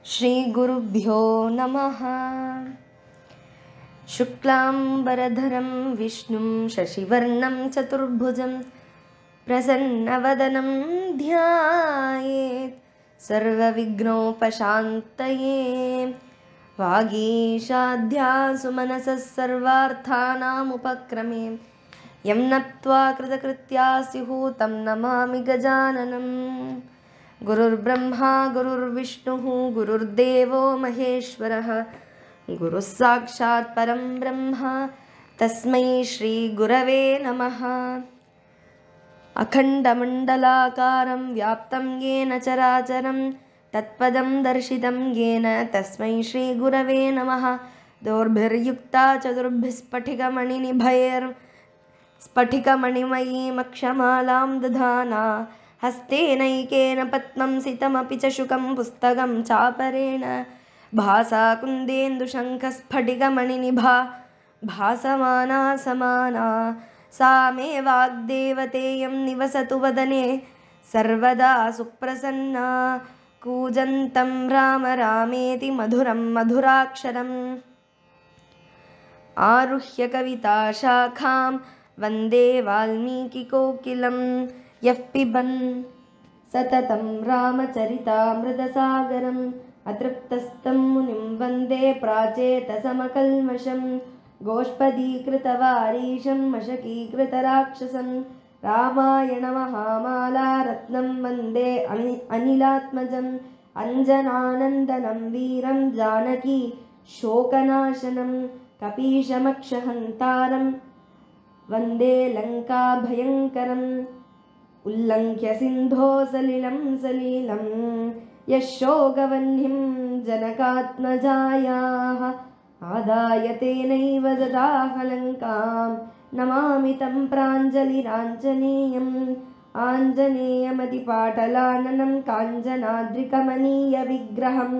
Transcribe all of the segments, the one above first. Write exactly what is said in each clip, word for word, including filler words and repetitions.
श्रीगुरुभ्यो नमः। शुक्लाम्बरधरं विष्णुं शशिवर्णं चतुर्भुजं प्रसन्नवदनं ध्यायेत् सर्वविघ्नोपशान्तये। वागीशाध्यासुमनसः सर्वार्थानामुपक्रमे यं नत्वा कृतकृत्या स्युः तं नमामि गजाननम्। गुरुर्ब्रह्मा गुरुर्विष्णुः गुरुर्देवो महेश्वरः गुरुः साक्षात् परं ब्रह्म तस्मै श्रीगुरवे नमः। अखण्डमण्डलाकारं व्याप्तं येन चराचरं तत्पदं दर्शितं येन तस्मै श्रीगुरवे नमः। दोर्भिर्युक्ता चतुर्भिस्फटिकमणिनिभैर् स्फटिकमणिमयीमक्षमालां दधाना हस्तेनैकेन पद्मं सितमपि च शुकं पुस्तकं चापरेण भासा कुन्देन्दुशङ्खस्फटिकमणिनिभा भासमाना समाना सा मे वाग्देवतेयं निवसतु वदने सर्वदा सुप्रसन्ना। कूजन्तं राम रामेति मधुरं मधुराक्षरम् आरुह्य कविताशाखां वन्दे वाल्मीकिकोकिलं। यः पिबन् सततं रामचरितामृतसागरम् अतृप्तस्तं मुनिं वन्दे प्राचेतसमकल्मषं। गोष्पदीकृतवारीशं मशकीकृतराक्षसं रामायणमहामाला रत्नं वन्दे अनि अनिलात्मजम्। अञ्जनानन्दनं वीरं जानकी शोकनाशनं कपीशमक्षहन्तारं वन्दे लङ्काभयङ्करम्। उल्लङ्घ्य सिन्धो सलिलं सलीलं यशोगवह्निं जनकात्मजायाः आदाय तेनैव ददाह लङ्कां नमामि तं प्राञ्जलिराञ्जनेयम्। आञ्जनेयमतिपाटलाननं काञ्चनाद्रिकमनीयविग्रहं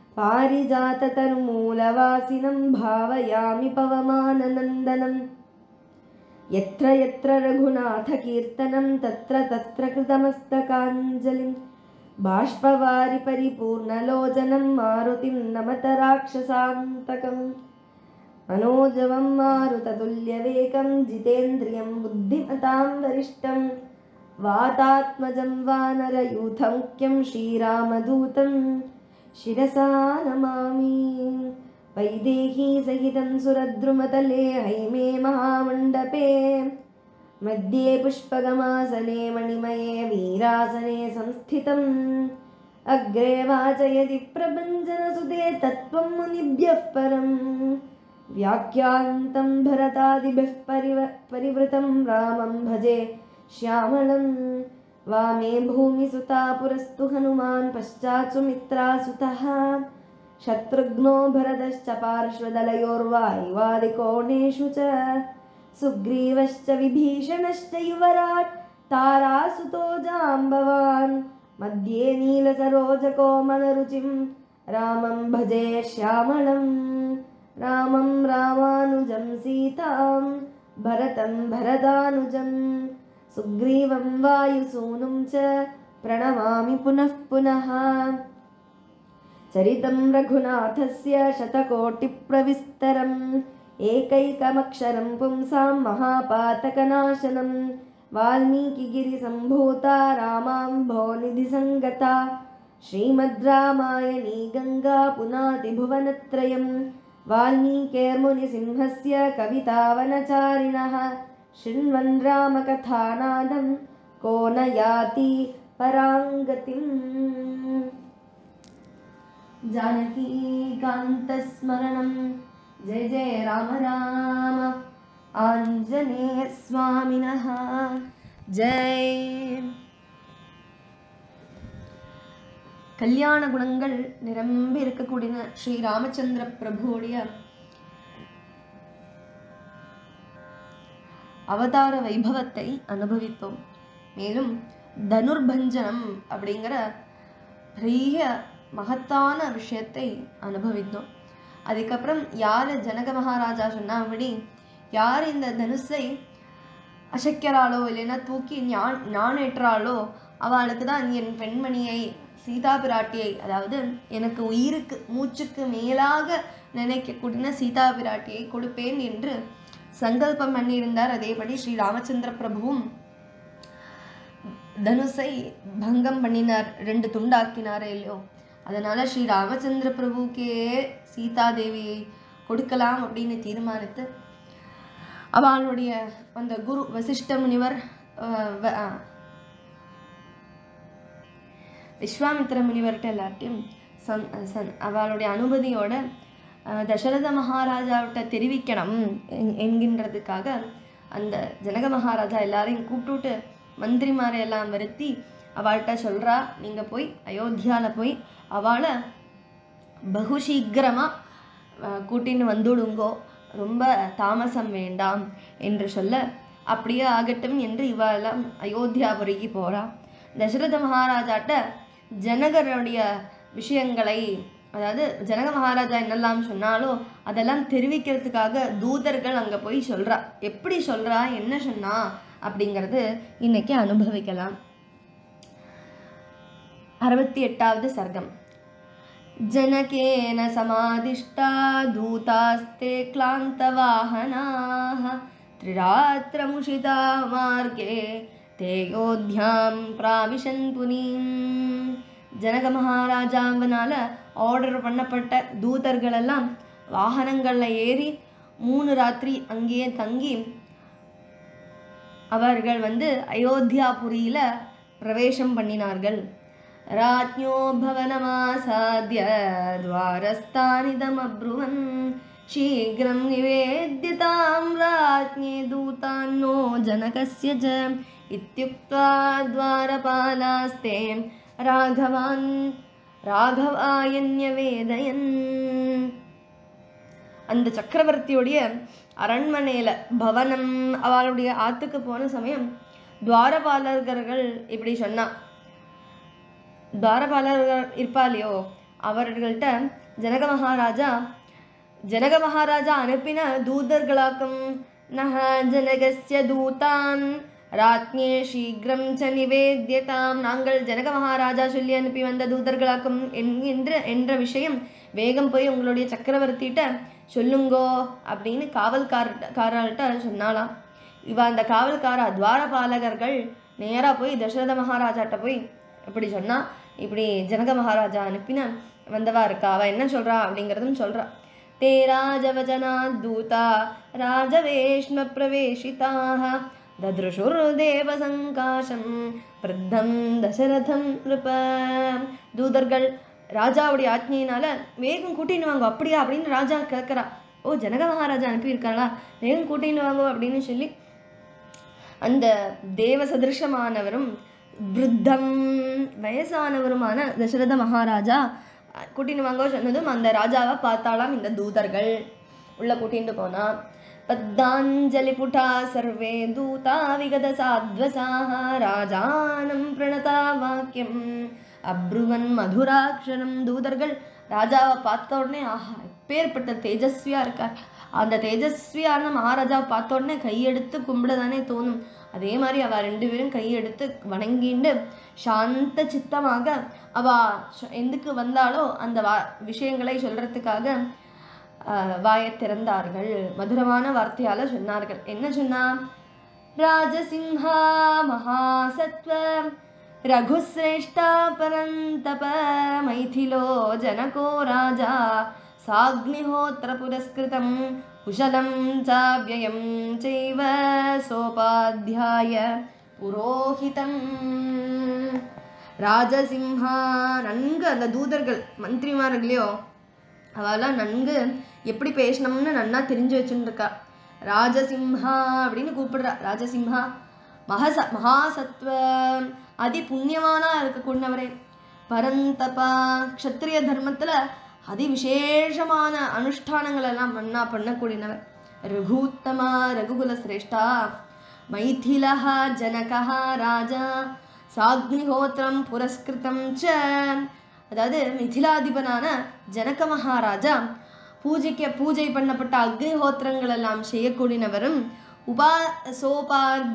पारिजाततरुमूलवासिनं भावयामि पवमाननन्दनम्। यत्र यत्र रघुनाथकीर्तनं तत्र तत्र कृतमस्तकाञ्जलिं बाष्पवारि परिपूर्णलोचनं मारुतिं नमत राक्षसान्तकम्। मनोजवं मारुततुल्यवेगं जितेन्द्रियं बुद्धिमतां वरिष्ठं वातात्मजं वानरयूथमुख्यं श्रीरामदूतं शिरसा नमामि। वैदेही सहितं सुरद्रुमतले हैमे महामण्डपे मध्ये पुष्पगमासने मणिमये वीरासने संस्थितम्। अग्रे वाचयति प्रभञ्जनसुते तत्त्वं मुनिभ्यः परं व्याख्यान्तं भरतादिभिः परिव परिवृतं रामं भजे श्यामलं। वामे भूमिसुता पुरस्तु हनुमान् पश्चात् सुमित्रासुतः शत्रुघ्नो भरतश्च पार्श्वदलयोर्वायुवादिकोणेषु च सुग्रीवश्च विभीषणश्च युवराट् तारासुतो जाम्बवान्। मध्ये नीलसरोजकोमलरुचिं रामं भजे श्यामलं। रामं रामानुजं सीतां भरतं भरतानुजं सुग्रीवं वायुसूनुं च प्रणमामि पुनः पुनः। चरितं रघुनाथस्य शतकोटिप्रविस्तरम् एकैकमक्षरं पुंसां महापातकनाशनं। वाल्मीकिगिरिसम्भूता रामाम्भोनिधिसङ्गता श्रीमद् रामायणी गङ्गा पुनाति भुवनत्रयम्। वाल्मीकेर्मुनिसिंहस्य कवितावनचारिणः शृण्वन् रामकथानादं को न याति पराङ्गतिम्। जानकीकान्तस्मरणं जय जय राम राम आञ्जनेयस्वामिनः जय. கல்யாண குணங்கள் நிரம்பி இருக்கக்கூடிய ஸ்ரீ ராமச்சந்திர பிரபுவுடைய அவதார வைபவத்தை அனுபவித்தோம். மேலும் தனுர்பஞ்சனம் அப்படிங்கிற பெரிய மகத்தான விஷயத்தை அனுபவித்தோம். அதுக்கப்புறம் யார் ஜனக மகாராஜா சொன்னபடி யார் இந்த தனுஷை அசைக்கிறாளோ இல்லைன்னா தூக்கி ஞான் ஞானேற்றாளோ அவளுக்கு தான் என் பெண்மணியை சீதா பிராட்டியை, அதாவது எனக்கு உயிருக்கு மூச்சுக்கு மேலாக நினைக்கக்கூடிய சீதா பிராட்டியை கொடுப்பேன் என்று சங்கல்பம் பண்ணியிருந்தார். அதேபடி ஸ்ரீ ராமச்சந்திர பிரபுவும் தனுசை பங்கம் பண்ணினார், ரெண்டு துண்டாக்கினாரே இல்லையோ. அதனால ஸ்ரீ ராமச்சந்திர பிரபுக்கே சீதா தேவியை கொடுக்கலாம் அப்படின்னு தீர்மானித்து அவளுடைய அந்த குரு வசிஷ்ட முனிவர் விஸ்வாமித்திர முனிவர்கிட்ட எல்லார்ட்டையும் சன் சன் அவளுடைய அனுமதியோட தசரத மகாராஜாவிட்ட தெரிவிக்கணும் என்கின்றதுக்காக அந்த ஜனக மகாராஜா எல்லாரையும் கூப்பிட்டுட்டு மந்திரிமாரை எல்லாம் வருத்தி அவள்கிட்ட சொல்றா, நீங்க போய் அயோத்தியால போய் அவளை பகுசீக்கிரமா கூட்டின்னு வந்துடுங்கோ, ரொம்ப தாமசம் வேண்டாம் என்று சொல்ல, அப்படியே ஆகட்டும் என்று இவெல்லாம் அயோத்தியாபுரிக்கு போறா. தசரத மகாராஜாட்ட ஜனகருடைய விஷயங்களை, அதாவது ஜனக மகாராஜா என்னெல்லாம் சொன்னாலோ அதெல்லாம் தெரிவிக்கிறதுக்காக தூதர்கள் அங்க போய் சொல்றா. எப்படி சொல்றா, என்ன சொன்னா அப்படிங்கிறது இன்னைக்கு அனுபவிக்கலாம். அறுபத்தி எட்டாவது சர்க்கம். जनकेन समादिष्टा दूतास्ते क्लान्तवाहनाः त्रिरात्रमुषिता मार्गे ते योध्यां प्राविशन् पुनीम्. ஜனக மகாராஜாவனால ஆர்டர் பண்ணப்பட்ட தூதர்கள் எல்லாம் வாகனங்கள்ல ஏறி மூணு ராத்திரி அங்கேயே தங்கி அவர்கள் வந்து அயோத்தியாபுரியில பிரவேசம் பண்ணினார்கள். राज्ञो भवनमासाद्य द्वारस्थानिदमब्रुवन् शीघ्रं निवेद्यतां राज्ञे दूतान्नो जनकस्य च इत्युक्त्वा द्वारपालास्ते राघवान् राघवायन्यवेदयन्. அந்த சக்கரவர்த்தியுடைய அரண்மனையில பவனம் அவளுடைய ஆத்துக்கு போன சமயம் துவாரபாலகர்கள் இப்படி சொன்னா, துவாரபாலர்கள் இருப்பாலையோ அவர்கள்ட்ட ஜனக மகாராஜா ஜனக மகாராஜா அனுப்பின தூதர்களாக்கும் நஹ ஜனகஸ்ய தூதான் ராத்ஞே சீக்கிரம் ச நிவேத்யதாம். நாங்கள் ஜனக மகாராஜா சொல்லி அனுப்பி வந்த தூதர்களாக்கும் என்கின்ற என்ற விஷயம் வேகம் போய் உங்களுடைய சக்கரவர்த்திட்ட சொல்லுங்கோ அப்படின்னு காவல்காரர்கிட்ட சொன்னாலாம். இவ அந்த காவல்கார துவாரபாலகர்கள் நேரா போய் தசரத மகாராஜாட்ட போய் இப்படி சொன்னா, இப்படி ஜனக மகாராஜா அனுப்பின வந்தவா இருக்கா, அவ என்ன சொல்றா அப்படிங்கிறதும் சொல்றா. தே ராஜவஜனா தூதா ராஜவேஷ்ம பிரவேசிதாக தத்ருஷுர் தேவ சங்காசம் பிரத்தம் தசரதம் நிருப. தூதர்கள் ராஜாவுடைய ஆജ്ഞையினால வேகம் கூட்டின்னு வாங்க. அப்படியா அப்படின்னு ராஜா கேட்கறா. ஓ, ஜனக மகாராஜா அனுப்பியிருக்காளா, வேகம் கூட்டின்னு வாங்க அப்படின்னு சொல்லி அந்த தேவ சதிருஷமானவரும் விருத்தம் வயசானவருமான தசரத மகாராஜா கூட்டின்னு வாங்க சொன்னதும் அந்த ராஜாவை பார்த்தாலாம் இந்த தூதர்கள். உள்ள கூட்டிட்டு போனா பத்தாஞ்சலி புட்டா சர்வே தூதா விகத சாத்வசாஹ ராஜானம் பிரணதா வாக்கியம் அப்ருவன் மதுராட்சரம். தூதர்கள் ராஜாவை பார்த்த உடனே ஆஹா எப்பேற்பட்ட தேஜஸ்வியா இருக்கார், அந்த தேஜஸ்வியான மகாராஜாவை பார்த்த உடனே கையெடுத்து கும்பிடதானே தோணும். அதே மாதிரி அவ ரெண்டு பேரும் கையெடுத்து வணங்கிண்டு சாந்த சித்தமாக அவ எதுக்கு வந்தாலோ அந்த வா விஷயங்களை சொல்றதுக்காக வாயை திறந்தார்கள். மதுரமான வார்த்தையால சொன்னார்கள். என்ன சொன்னா, ராஜசிம்ஹா மகாசத்வ ரகுஸ்ரேஷ்டா பரந்தப மைதிலோ ஜனகோ ராஜா சாக்னிஹோத்ர புரஸ்கிருதம் குஷலம் சாவ்யயம் செய்வ சோபாத்யாய புரோஹிதம். ராஜசிம்ஹா, நன்கு அந்த தூதர்கள் மந்திரிமார்களையோ அவெல்லாம் நன்கு எப்படி பேசணும்னு நன்னா தெரிஞ்சு வச்சுருக்கா. ராஜசிம்ஹா அப்படின்னு கூப்பிடுறா. ராஜசிம்ஹா மகச மகாசத்வ அதி புண்ணியமானா இருக்கக்கூடியவரே. பரந்தபா க்ஷத்ரிய தர்மத்துல அதி விசேஷமான அனுஷ்டானங்கள் எல்லாம் மன்னா பண்ணக்கூடியவர். ரகுத்தமா ரகுகுல சிரேஷ்டா மைதிலஹா ஜனகஹா ராஜா சாக்னிஹோத்திரம் புரஸ்கிருதம் ச. அதாவது மிதிலாதிபனான ஜனக மகாராஜா பூஜைக்க பூஜை பண்ணப்பட்ட அக்னிஹோத்திரங்கள் எல்லாம் செய்யக்கூடியவரும் உபா சோபாத்யாய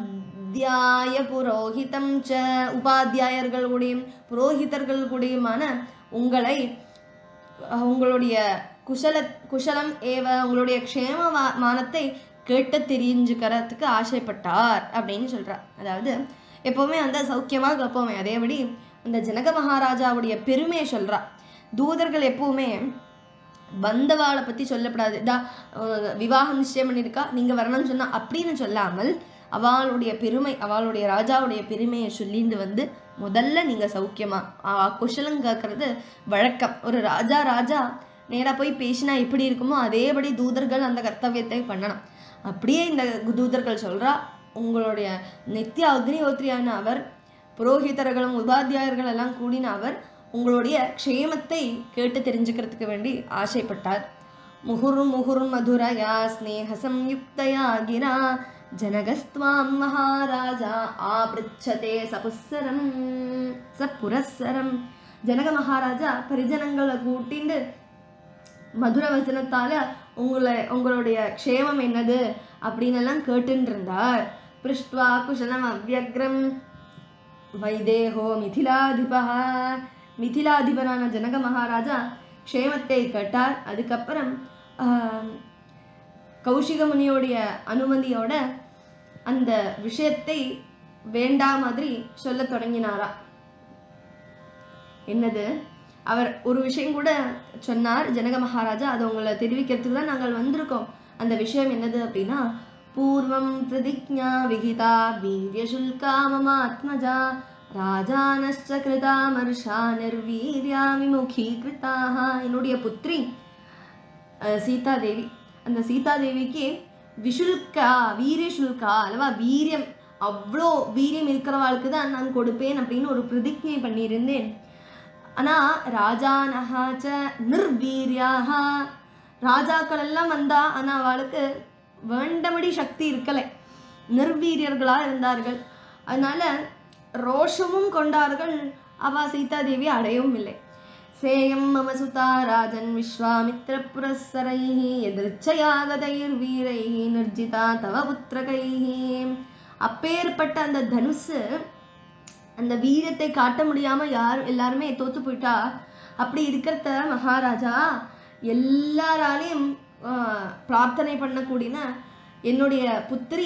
உபாத்தியாய புரோஹிதம் ச, உபாத்தியாயர்கள் கூடயும் புரோஹிதர்கள் கூடயுமான உங்களை உங்களுடைய குஷல குஷலம் ஏவ உங்களுடைய க்ஷேமமானத்தை கேட்டு தெரிஞ்சுக்கிறதுக்கு ஆசைப்பட்டார் அப்படின்னு சொல்றார். அதாவது எப்பவுமே அந்த சௌக்கியமாக கேட்போமே, அதேபடி அந்த ஜனக மகாராஜாவுடைய பெருமையை சொல்றா. தூதர்கள் எப்பவுமே வந்தவாளை பத்தி சொல்லப்படாது, இதா விவாகம் நிச்சயம் பண்ணியிருக்கா நீங்க வரணும்னு சொன்னா அப்படின்னு சொல்லாமல் அவளுடைய பெருமை, அவளுடைய ராஜாவுடைய பெருமையை சொல்லிட்டு வந்து முதல்ல நீங்க சௌக்கியமா குஷலம் கேட்கறது வழக்கம். ஒரு ராஜா ராஜா நேரா போய் பேசினா எப்படி இருக்குமோ அதேபடி தூதர்கள் அந்த கர்த்தவியத்தை பண்ணணும். அப்படியே இந்த தூதர்கள் சொல்றா, உங்களுடைய நித்திய அக்னிஹோத்ரியான அவர், புரோஹிதர்களும் உபாத்தியாயர்கள் எல்லாம் கூடின அவர் உங்களுடைய க்ஷேமத்தை கேட்டு தெரிஞ்சுக்கிறதுக்கு வேண்டி ஆசைப்பட்டார். முகுர் முகுர் மதுரயா ஸ்நேக சம்யுக்தயா கிரா ஜனகஸ்துவாம் மகாராஜா ஆப்ருச்சதே சபுஸ்ஸரம் சப்புரஸ்ஸரம். ஜனக மகாராஜா பரிஜனங்களை கூட்டிண்டு மதுர வச்சனத்தால உங்களை உங்களுடைய க்ஷேமம் என்னது அப்படின்னு எல்லாம் கேட்டுட்டு இருந்தார். பிருஷ்ட்வா குஷலம் அவ்யக்ரம் வைதேகோ மிதிலாதிபா, மிதிலாதிபரான ஜனக மகாராஜா க்ஷேமத்தை கேட்டார். அதுக்கப்புறம் கௌஷிக முனியோடைய அனுமதியோட அந்த விஷயத்தை வேண்டா மாதிரி சொல்ல தொடங்கினாரா. என்னது, அவர் ஒரு விஷயம் கூட சொன்னார் ஜனக மகாராஜா, அதை உங்களை தெரிவிக்கிறதுக்கு தான் நாங்கள் வந்திருக்கோம். அந்த விஷயம் என்னது அப்படின்னா, பூர்வம் பிரதிஜ்ஞா விகிதா வீரிய சுல்கா மமாத்மஜா ராஜானஸ்ச கிருதா மர்ஷா நிர்வீர்யா விமுகி கிருதாக. என்னுடைய புத்திரி சீதா தேவி, அந்த சீதா தேவிக்கு விஷுல்கா வீரிய சுல்கா அல்லவா, வீரியம் அவ்வளோ வீரியம் இருக்கிறவாளுக்கு தான் நான் கொடுப்பேன் அப்படின்னு ஒரு பிரதிஜை பண்ணியிருந்தேன். ஆனா ராஜானஹாச்ச நிர்வீரியாக, ராஜாக்கள் எல்லாம் வந்தா ஆனா அவளுக்கு வேண்டபடி சக்தி இருக்கலை, நிர்வீரியர்களா இருந்தார்கள். அதனால ரோஷமும் கொண்டார்கள், அவ சீதா தேவி அடையவும் இல்லை. சேயம் மம சுதா ராஜன் விஸ்வாமித்ர புரஸ்ஸரைஹி எதிர்ச்சயாகதைர் வீரைஹி நிர்ஜிதா தவ புத்திரகைஹி. அப்பேற்பட்ட அந்த தனுசு அந்த வீரத்தை காட்ட முடியாம யார் எல்லாருமே தோத்து போயிட்டா. அப்படி இருக்கிறத மகாராஜா எல்லாராலையும் பிரார்த்தனை பண்ணக்கூடிய என்னுடைய புத்திரி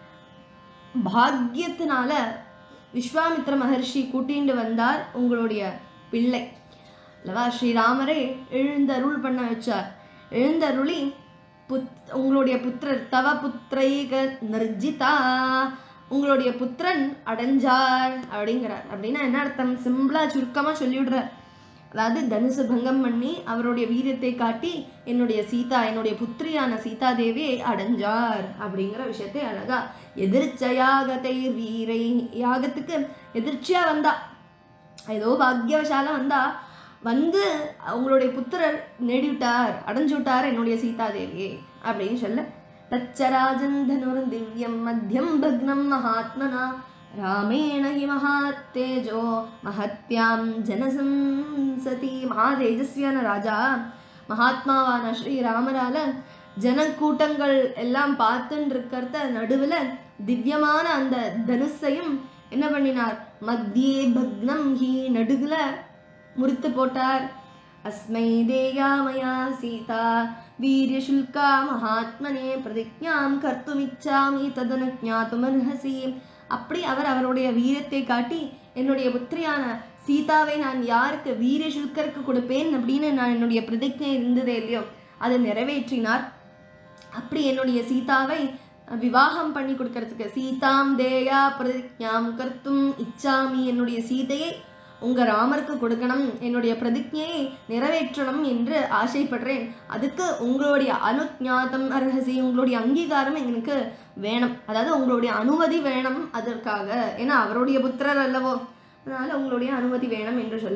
பாக்கியத்தினால விஸ்வாமித்ர மகர்ஷி கூட்டிண்டு வந்தார் உங்களுடைய பிள்ளை அல்லவா. ஸ்ரீராமரை எழுந்தருள் பண்ண வச்சார். எழுந்தருளி புத் உங்களுடைய புத்திரர் தவ புத்திரைக நிர்ஜிதா, உங்களுடைய புத்திரன் அடைஞ்சார் அப்படிங்கிறார். அப்படின்னா என்ன அர்த்தம், சிம்பிளா சுருக்கமா சொல்லிவிடுறார். அதாவது தனுசு பங்கம் பண்ணி அவருடைய வீரத்தை காட்டி என்னுடைய சீதா என்னுடைய புத்திரியான சீதா தேவியை அடைஞ்சார் அப்படிங்கிற விஷயத்தை அழகா எதிர்ச்சயாகத்தை வீரை, யாகத்துக்கு எதிர்ச்சியா வந்தா, ஏதோ பாக்யவசால வந்தா, வந்து அவங்களுடைய புத்திரர் நேடிவிட்டார் அடைஞ்சு விட்டார் என்னுடைய சீதா தேவியை அப்படின்னு சொல்ல, தச்சராஜன் தனுர் திவ்யம் மத்தியம் பக்னம் மகாத்மனா ராமேண ஹி மகாத்தேஜோ மஹத்யாம் ஜனசம்சதி. மகாதேஜஸ்வியான ராஜா மகாத்மாவான ஸ்ரீராமரால ஜனக்கூட்டங்கள் எல்லாம் பார்த்துன்னு இருக்கிறத நடுவுல திவ்யமான அந்த தனுஷையும் என்ன பண்ணினார், மத்தியே பக்னம் ஹி நடுகுல முறித்து போட்டார். அஸ்மை தேயாமயா சீதா வீரிய சுல்கா மகாத்மனே பிரதிஜ்ஞாம் கர்த்துமிச்சாமி ததனு ஞாதுமர்ஹசி. அப்படி அவர் அவருடைய வீரத்தை காட்டி என்னுடைய புத்திரியான சீதாவை நான் யாருக்கு வீரிய சுல்கருக்கு கொடுப்பேன் அப்படின்னு நான் என்னுடைய பிரதிஜை இருந்ததே இல்லையோ அதை நிறைவேற்றினார். அப்படி என்னுடைய சீதாவை விவாகம் பண்ணி கொடுக்கறதுக்கு சீதாம் தேயா பிரதிஜ்ஞாம் கர்த்தும் இச்சாமி, என்னுடைய சீதையை உங்க ராமருக்கு கொடுக்கணும், என்னுடைய பிரதிஜையை நிறைவேற்றணும் என்று ஆசைப்படுறேன். அதுக்கு உங்களுடைய அனுஞாதம் அர்ஹசி, உங்களுடைய அங்கீகாரம் எனக்கு வேணும், அதாவது உங்களுடைய அனுமதி வேணும் அதற்காக, ஏன்னா அவருடைய புத்திரர் அல்லவோ, அதனால உங்களுடைய அனுமதி வேணும் என்று சொல்ல,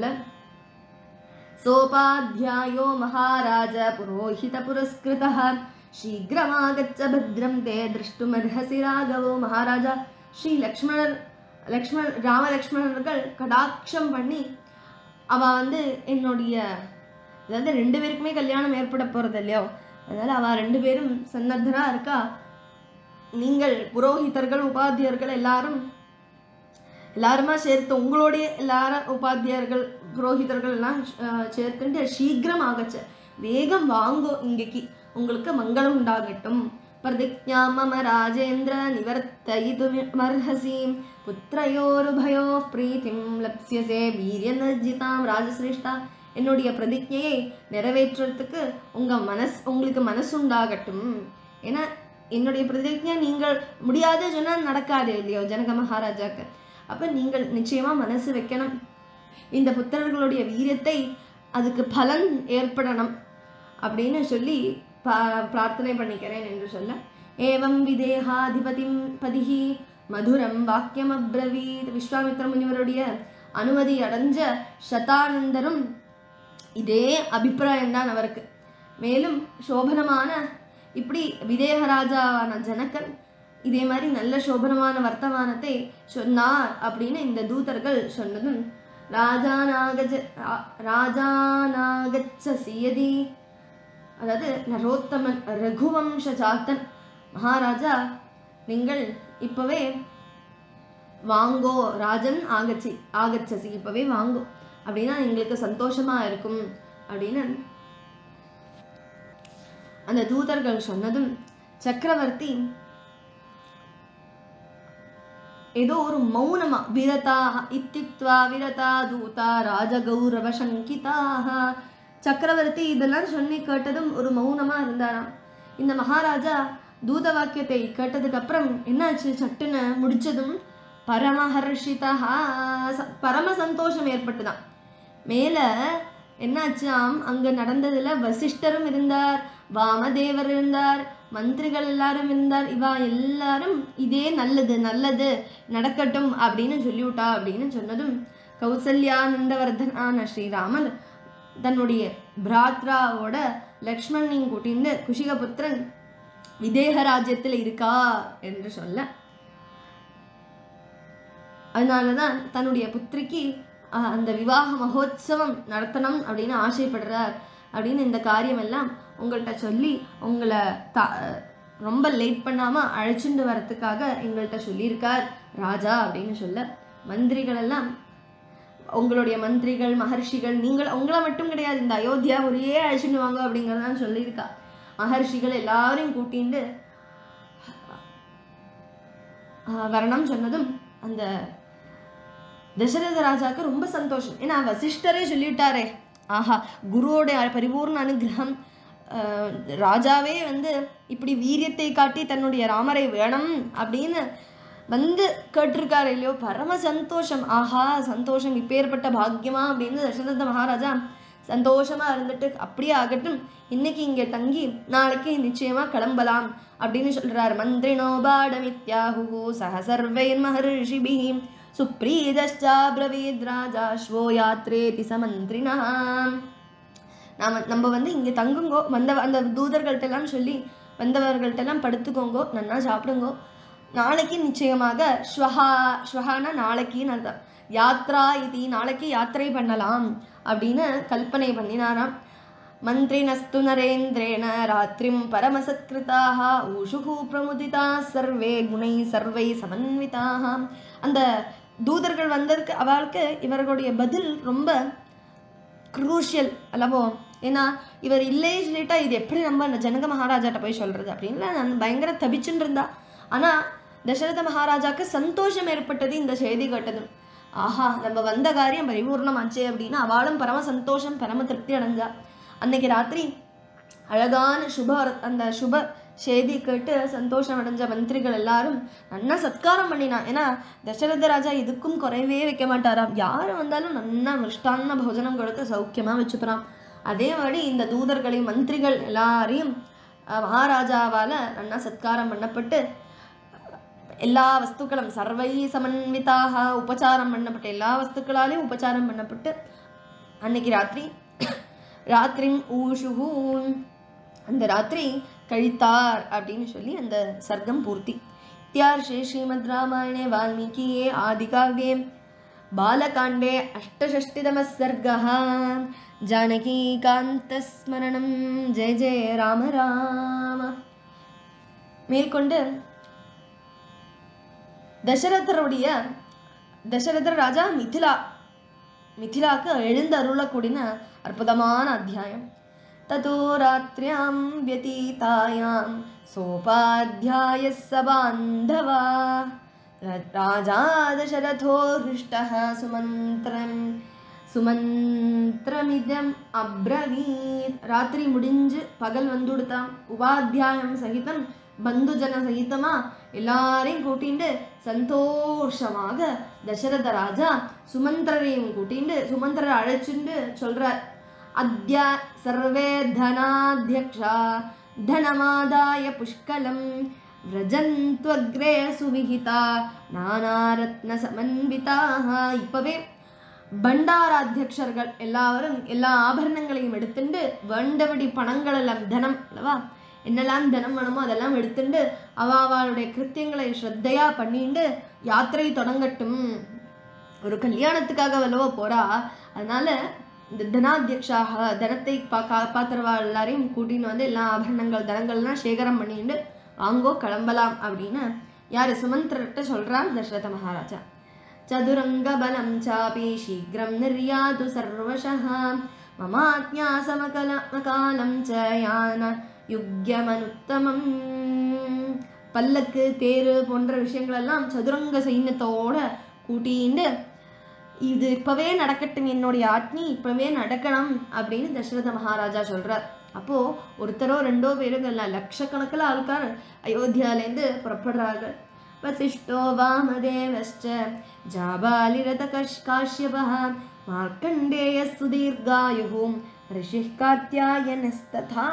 சோபாத்யாயோ மகாராஜ புரோஹித புரஸ்கிருதः சீக்கிரமாகச்ச பத்ரம் தே திருஷ்டுமர்ஹசி ராகவோ. மகாராஜா ஸ்ரீ லக்ஷ்மணர் லக்ஷ்மண் ராம லக்ஷ்மணர்கள் கடாட்சம் பண்ணி அவ வந்து என்னுடைய, அதாவது ரெண்டு பேருக்குமே கல்யாணம் ஏற்பட போறது இல்லையோ, அதனால அவ ரெண்டு பேரும் சன்னத்தரா இருக்கா, நீங்கள் புரோஹிதர்கள் உபாத்தியர்கள் எல்லாரும் எல்லாருமா சேர்த்து உங்களுடைய எல்லாரும் உபாத்தியர்கள் புரோஹிதர்கள் எல்லாம் சேர்த்துட்டு சீக்கிரம் ஆகச்ச வேகம் வாங்கோ இங்கக்கு உங்களுக்கு மங்களம் உண்டாகட்டும். பிரதிஜ்ஞா மம ராஜேந்திர நிவர்த்தயிதுமர்ஹசி புத்ரயோருபயோ பிரீத்திம் லப்ஸ்யசே வீரியநர்ஜிதாம் ராஜசிரேஷ்டா. என்னுடைய பிரதிஜையை நிறைவேற்றுறதுக்கு உங்க மனசு உங்களுக்கு மனசு உண்டாகட்டும். ஏன்னா என்னுடைய பிரதிஜை நீங்கள் முடியாது சொன்னா நடக்காது இல்லையோ ஜனக மகாராஜாக்கு. அப்ப நீங்கள் நிச்சயமா மனசு வைக்கணும். இந்த புத்திரர்களுடைய வீரியத்தை அதுக்கு பலன் ஏற்படணும் அப்படின்னு சொல்லி பிரார்த்தனை பண்ணிக்கிறேன் என்று சொல்ல ஏவம் விதேகாதிபதிம் பதிஹி மதுரம் வாக்கியம் அப்ரவீத். விஸ்வாமித்ர முனிவருடைய அனுமதி அடைஞ்ச சதானந்தரும் இதே அபிப்பிராயம் தான் அவருக்கு. மேலும் சோபனமான இப்படி விதேகராஜாவான ஜனகன் இதே மாதிரி நல்ல சோபனமான வர்த்தமானத்தை சொன்னார் அப்படின்னு இந்த தூதர்கள் சொன்னதும் ராஜாநாகஜ ராஜாநாகச்சசியதி, அதாவது நரோத்தமன் ரகுவம்ச ஜாத்தன் மகாராஜா நீங்கள் இப்பவே வாங்கோ, ராஜன் ஆகச்சி ஆகச்சசி இப்பவே வாங்கோ அப்படின்னா எங்களுக்கு சந்தோஷமா இருக்கும் அப்படின்னு அந்த தூதர்கள் சொன்னதும் சக்கரவர்த்தி ஏதோ ஒரு மௌனமா விரதா இத்தித்வா விரதா தூதா ராஜகௌரவ சங்கிதாக. சக்கரவர்த்தி இதெல்லாம் சொல்லி கேட்டதும் ஒரு மௌனமா இருந்தாராம். இந்த மகாராஜா தூத வாக்கியத்தை கேட்டதுக்கு அப்புறம் என்னாச்சு, சட்டுன்னு முடிச்சதும் பரமஹர்ஷிதா பரம சந்தோஷம் ஏற்பட்டுதான். மேல என்னாச்சாம், அங்க நடந்ததுல வசிஷ்டரும் இருந்தார், வாமதேவர் இருந்தார், மந்திரிகள் எல்லாரும் இருந்தார். இவா எல்லாரும் இதே நல்லது நல்லது நடக்கட்டும் அப்படின்னு சொல்லிவிட்டா. அப்படின்னு சொன்னதும் கௌசல்யானந்தவர்தனான ஸ்ரீராமன் தன்னுடைய பிராத்ராவோட லக்ஷ்மணையும் கூட்டிட்டு குஷிகபுத்திரன் விதேக ராஜ்யத்தில் இருக்கா என்று சொல்ல, அதனாலதான் தன்னுடைய புத்திரிக்கு அந்த விவாக மகோத்சவம் நடத்தணும் அப்படின்னு ஆசைப்படுறார் அப்படின்னு இந்த காரியம் எல்லாம் உங்கள்கிட்ட சொல்லி உங்களை த ரொம்ப லேட் பண்ணாம அழைச்சிட்டு வரத்துக்காக எங்கள்கிட்ட சொல்லியிருக்கார் ராஜா அப்படின்னு சொல்ல, மந்திரிகள் எல்லாம் உங்களுடைய மந்திரிகள் மகர்ஷிகள் நீங்கள் உங்களை மட்டும் கிடையாது இந்த அயோத்தியா ஒரே அழைச்சிட்டு வாங்க அப்படிங்கிறதான் சொல்லியிருக்கா. மகர்ஷிகள் எல்லாரையும் கூட்டிட்டு வரணும் சொன்னதும் அந்த தசரத ராஜாக்கு ரொம்ப சந்தோஷம். ஏன்னா வசிஷ்டரே சொல்லிவிட்டாரே, ஆஹா குருவோட பரிபூர்ண அனுகிரகம், ராஜாவே வந்து இப்படி வீரியத்தை காட்டி தன்னுடைய ராமரை வேணும் அப்படின்னு வந்து கேட்டிருக்காரு இல்லையோ, பரம சந்தோஷம். ஆஹா சந்தோஷம், இப்பேற்பட்ட பாக்கியமா அப்படின்னு தசரத மகாராஜா சந்தோஷமா இருந்துட்டு அப்படியே ஆகட்டும், இன்னைக்கு இங்க தங்கி நாளைக்கு நிச்சயமா கிளம்பலாம் அப்படின்னு சொல்றார். மந்திரினோ பாடமித்யாஹு சஹ சர்வைர் மஹர்ஷிபிஹி சுப்ரீதஷ்சாப்ரவீத் ராஜாஸ்வோ யாத்ரேதி சமந்திரினா. நாம நம்ம வந்து இங்க தங்குங்கோ, வந்த அந்த தூதர்கள்ட்ட எல்லாம் சொல்லி வந்தவர்கள்ட்ட எல்லாம் படுத்துக்கோங்கோ, நன்னா சாப்பிடுங்கோ, நாளைக்கு நிச்சயமாக ஸ்வஹா ஸ்வஹானா நாளைக்குன்னு அர்த்தம், யாத்ரா இது நாளைக்கு யாத்திரை பண்ணலாம் அப்படின்னு கல்பனை பண்ணினாராம். மந்திரினஸ்து நரேந்திரேண ராத்திரிம் பரமசத்கிருதாக ஊஷுகு பிரமுதிதா சர்வே குணை சர்வை சமன்விதாக. அந்த தூதர்கள் வந்ததுக்கு அவளுக்கு இவர்களுடைய பதில் ரொம்ப குரூஷியல் அல்லவோ. ஏன்னா இவர் இல்லையே சொல்லிட்டா இது எப்படி நம்ம ஜனக மகாராஜாட்ட போய் சொல்றது அப்படின்னு நான் பயங்கர தபிச்சுன்னு இருந்தா. ஆனா தசரத மகாராஜாக்கு சந்தோஷம் ஏற்பட்டது இந்த செய்தி கேட்டதும். ஆஹா நம்ம வந்த காரியம் பரிபூர்ணமாச்சே அப்படின்னு அவளும் பரம சந்தோஷம் பரம திருப்தி அடைஞ்சா. அன்னைக்கு ராத்திரி அழகான சுப அந்த சுப செய்தி கேட்டு சந்தோஷம் அடைஞ்ச மந்திரிகள் எல்லாரும் நன்னா சத்காரம் பண்ணினா. ஏன்னா தசரத ராஜா இதுக்கும் குறைவே வைக்க மாட்டாராம், யாரு வந்தாலும் நன்னா மிருஷ்டான போஜனம் கொடுத்து சௌக்கியமா வச்சுக்கிறான். அதே மாதிரி இந்த தூதர்களை மந்திரிகள் எல்லாரையும் மகாராஜாவால நன்னா சத்காரம் பண்ணப்பட்டு எல்லா வஸ்துக்களும் சர்வை சமன்விதாக உபச்சாரம் பண்ணப்பட்டு எல்லா வஸ்துக்களாலையும் உபச்சாரம் பண்ணப்பட்டு அன்னைக்கு ராத்திரி ராத்திரின் ஊஷுகு அந்த ராத்திரி கழித்தார் அப்படின்னு சொல்லி அந்த சர்க்கம் பூர்த்தி. இத்தியார்ஷே ஸ்ரீமத் ராமாயணே வால்மீகியே ஆதிகாவ்யே பாலகாண்டே அஷ்டஷஷ்டிதம சர்கः. ஜானகீகாந்த ஸ்மரணம். ஜெய ஜெய ராம ராம. மேற்கொண்டு தசரதருடைய தசரதர் ராஜா மிதிலா மிதிலாக்கு எழுந்தருளக்கூடிய அற்புதமான அத்தியாயம். ததோ ராத்ர்யாம் வ்யதீதாயாம் சோபாத்யாயஸ்ஸ பாந்தவா ராஜா தசரதோ ஹ்ருஷ்டः சுமந்திரம் சுமந்திரமிதம் அப்ரவீத். ராத்திரி முடிஞ்சு பகல் வந்துடுத்தான். உபாத்தியாயம் சகிதம் பந்து ஜன சகிதமா எல்லாரையும் கூட்டிண்டு சந்தோஷமாக தசரத ராஜா சுமந்திரரையும் கூட்டிண்டு சுமந்திரரை அழைச்சுண்டு சொல்றார். அத்ய சர்வே தனாத்யக்ஷா தனமாதாய புஷ்கலம் விரஜந்த்வக்ரே சுவிஹிதா நானாரத்ன சமன்விதாக. இப்பவே பண்டாராத்தியக்ஷர்கள் எல்லாரும் எல்லா ஆபரணங்களையும் எடுத்துண்டு வேண்டபடி பணங்கள் எல்லாம் தனம் அல்லவா, என்னெல்லாம் தனம் வேணுமோ அதெல்லாம் எடுத்துண்டு அவ அவளுடைய கிருத்தியங்களை ஸ்ரத்தையா பண்ணிண்டு யாத்திரை தொடங்கட்டும். ஒரு கல்யாணத்துக்காக வல்லவோ போறா, அதனால இந்த தனாத்தியக்ஷாக தனத்தை காப்பாத்துறவா எல்லாரையும் கூட்டின்னு வந்து எல்லா ஆபரணங்கள் தனங்கள்லாம் சேகரம் பண்ணிட்டு வாங்கோ கிளம்பலாம் அப்படின்னு யாரு சுமந்திரர்கிட்ட சொல்றான் தசரத மகாராஜா. சதுரங்க பலம் சாபி சீக்கிரம் நிர்யாது சர்வசஹ மமாத்யா சமகலம் ச யான யுக்யமனுத்தமம். பல்லக்கு தேரு போன்ற விஷயங்கள் எல்லாம் சதுரங்க சைன்யத்தோட கூட்டிண்டு இது இப்பவே நடக்கட்டும், என்னுடைய ஆத்மி இப்பவே நடக்கணும் அப்படின்னு தசரத மகாராஜா சொல்றார். அப்போ ஒருத்தரோ ரெண்டோ பேருங்கள்ல லட்சக்கணக்கில் ஆள்கார் அயோத்தியாலேருந்து புறப்படுறார்கள். வசிஷ்டோ வாமதேவஸ்ச ஜாபாலிரத காஷ்யபஹ மார்க்கண்டேய சுதீர்காயுஹு ரிஷிஹ் காத்யாயனஸ்ததா.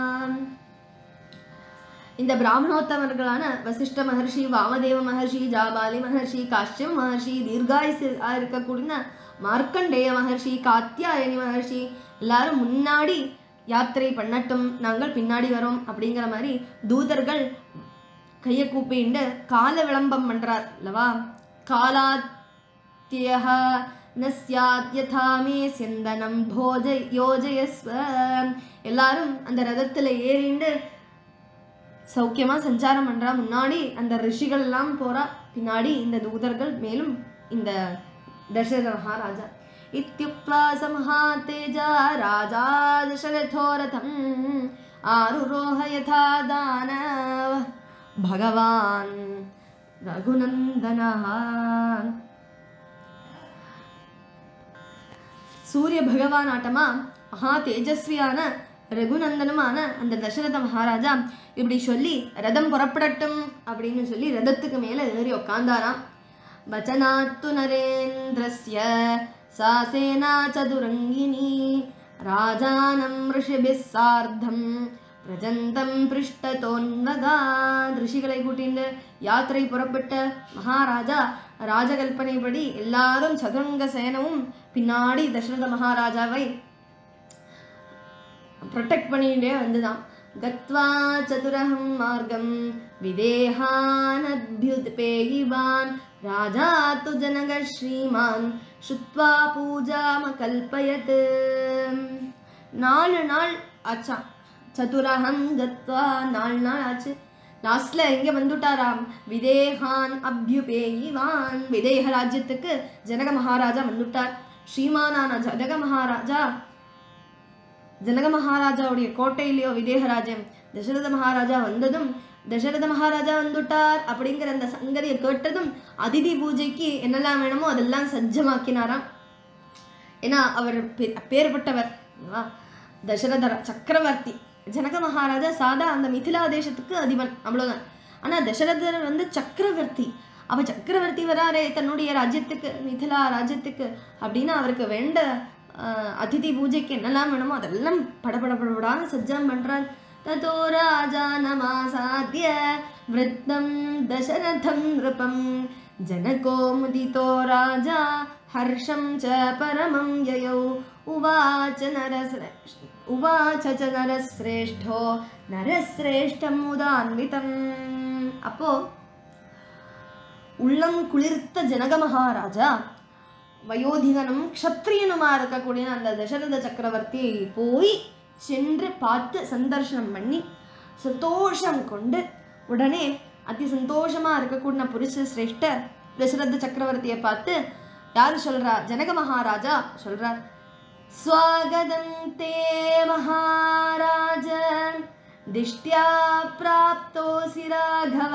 இந்த பிராமணோத்தமர்களான வசிஷ்ட மகர்ஷி, வாமதேவ மகர்ஷி, ஜாபாலி மகர்ஷி, காஷ்யப் மகர்ஷி, தீர்காயுசு இருக்கக்கூடிய மார்க்கண்டேய மகர்ஷி, காத்யாயனி மகர்ஷி எல்லாரும் முன்னாடி யாத்திரை பண்ணட்டும், நாங்கள் பின்னாடி வரோம் அப்படிங்கிற மாதிரி தூதர்கள் கையை கூப்பிண்டு கால விளம்பம் பண்றார் அல்லவா. காலாத்யஹ நஸ்யாத் யதா மே சிந்தனம் போஜ யோஜயஸ்வ. எல்லாரும் அந்த ரதத்துல ஏறிண்டு சௌக்கியமா சஞ்சாரம் பண்றா. முன்னாடி அந்த ரிஷிகள் எல்லாம் போறா, பின்னாடி இந்த தூதர்கள், மேலும் இந்த தசரத மகாராஜா. இத்யுக்த்வா சமஹாதேஜா ராஜா தசரதோ ரதம் ஆருரோஹ யதா தானவ பகவான் ரகுநந்தனஹ. சூரிய பகவான் ஆட்டமா மகா தேஜஸ்வியான ரகுநந்தனமான அந்த தசரத மகாராஜா இப்படி சொல்லி ரதம் புறப்படட்டும் அப்படின்னு சொல்லி ரதத்துக்கு மேல ஏறி உட்கார்ந்தாராம். வச்சனாத்து நரேந்திரஸ்ய சா சேனா சதுரங்கினி ராஜானம் ரிஷிபிஸ் சார்த்தம் பிரஜந்தம் பிருஷ்டதோன்வகா. ரிஷிகளை கூட்டிண்டு யாத்திரை புறப்பட்ட மகாராஜா ராஜகல்பனைப்படி எல்லாரும் சதுரங்க சேனமும் பின்னாடி தசரத மகாராஜாவை ப்ரொடெக்ட் பண்ணிட்டே வந்துதான். கத்வா சதுரஹம் மார்க்கம் விதேஹானத்யுத்பேயிவான் ராஜா து ஜனக ஸ்ரீமான் சுத்வா பூஜாம கல்பயத். நாலு நாள் ஆச்சா, சதுரஹம் கத்வா நாலு நாள் ஆச்சு. லாஸ்ட்ல எங்க வந்துட்டாராம், விதேஹான் அப்யுபேயிவான். விதேக ராஜ்யத்துக்கு ஜனக மகாராஜா வந்துட்டார். ஸ்ரீமானான ஜனக மகாராஜா ஜனக மகாராஜாவுடைய கோட்டையிலேயோ விதேக ராஜ்யம் தசரத மகாராஜா வந்ததும் தசரத மகாராஜா வந்துட்டார் அப்படிங்கிற அந்த சங்கதியை கேட்டதும் அதிதி பூஜைக்கு என்னெல்லாம் வேணுமோ அதெல்லாம் சஜ்ஜமாக்கினாராம். ஏன்னா அவர் பேர்பட்டவர் தசரத சக்கரவர்த்தி. ஜனக மகாராஜா சாதா அந்த மிதிலா தேசத்துக்கு அதிபன், அவ்வளவுதான். ஆனா தசரதர் வந்து சக்கரவர்த்தி. அவ சக்கரவர்த்தி வராரே தன்னுடைய ராஜ்யத்துக்கு, மிதிலா ராஜ்யத்துக்கு அப்படின்னா அவருக்கு வேண்ட அதிதி பூஜைக்கு என்னெல்லாம் வேணுமோ அதெல்லாம் படபட படபடான்னு சஜ்ஜம் பண்றார். ததோ ராஜா நமாசாத்ய விருத்தம் தசரதம் நிருபம் ஜனகோ முதிதோ ராஜா ஹர்ஷம் ச பரமம் யயௌ உவாச்ச நரஸ்ரேஷ்ட உவாச்ச ச நரஸ்ரேஷ்டோ நரஸ்ரேஷ்டம் உதான்விதம். அப்போ உள்ளம் குளிர்த்த ஜனக மகாராஜா வயோதிகனும் க்ஷத்ரியனுமா இருக்கக்கூடிய அந்த தசரத சக்கரவர்த்தியை போய் சென்று பார்த்து சந்தர்சனம் பண்ணி சந்தோஷம் கொண்டு உடனே அதி சந்தோஷமா இருக்கக்கூடிய புருஷ சிரேஷ்டர் தசரத சக்கரவர்த்தியை பார்த்து யாரு சொல்றா? ஜனக மகாராஜா சொல்றார், ஸ்வாகதம் தே மகாராஜ திஷ்ட்யா பிராப்தோசி ராகவ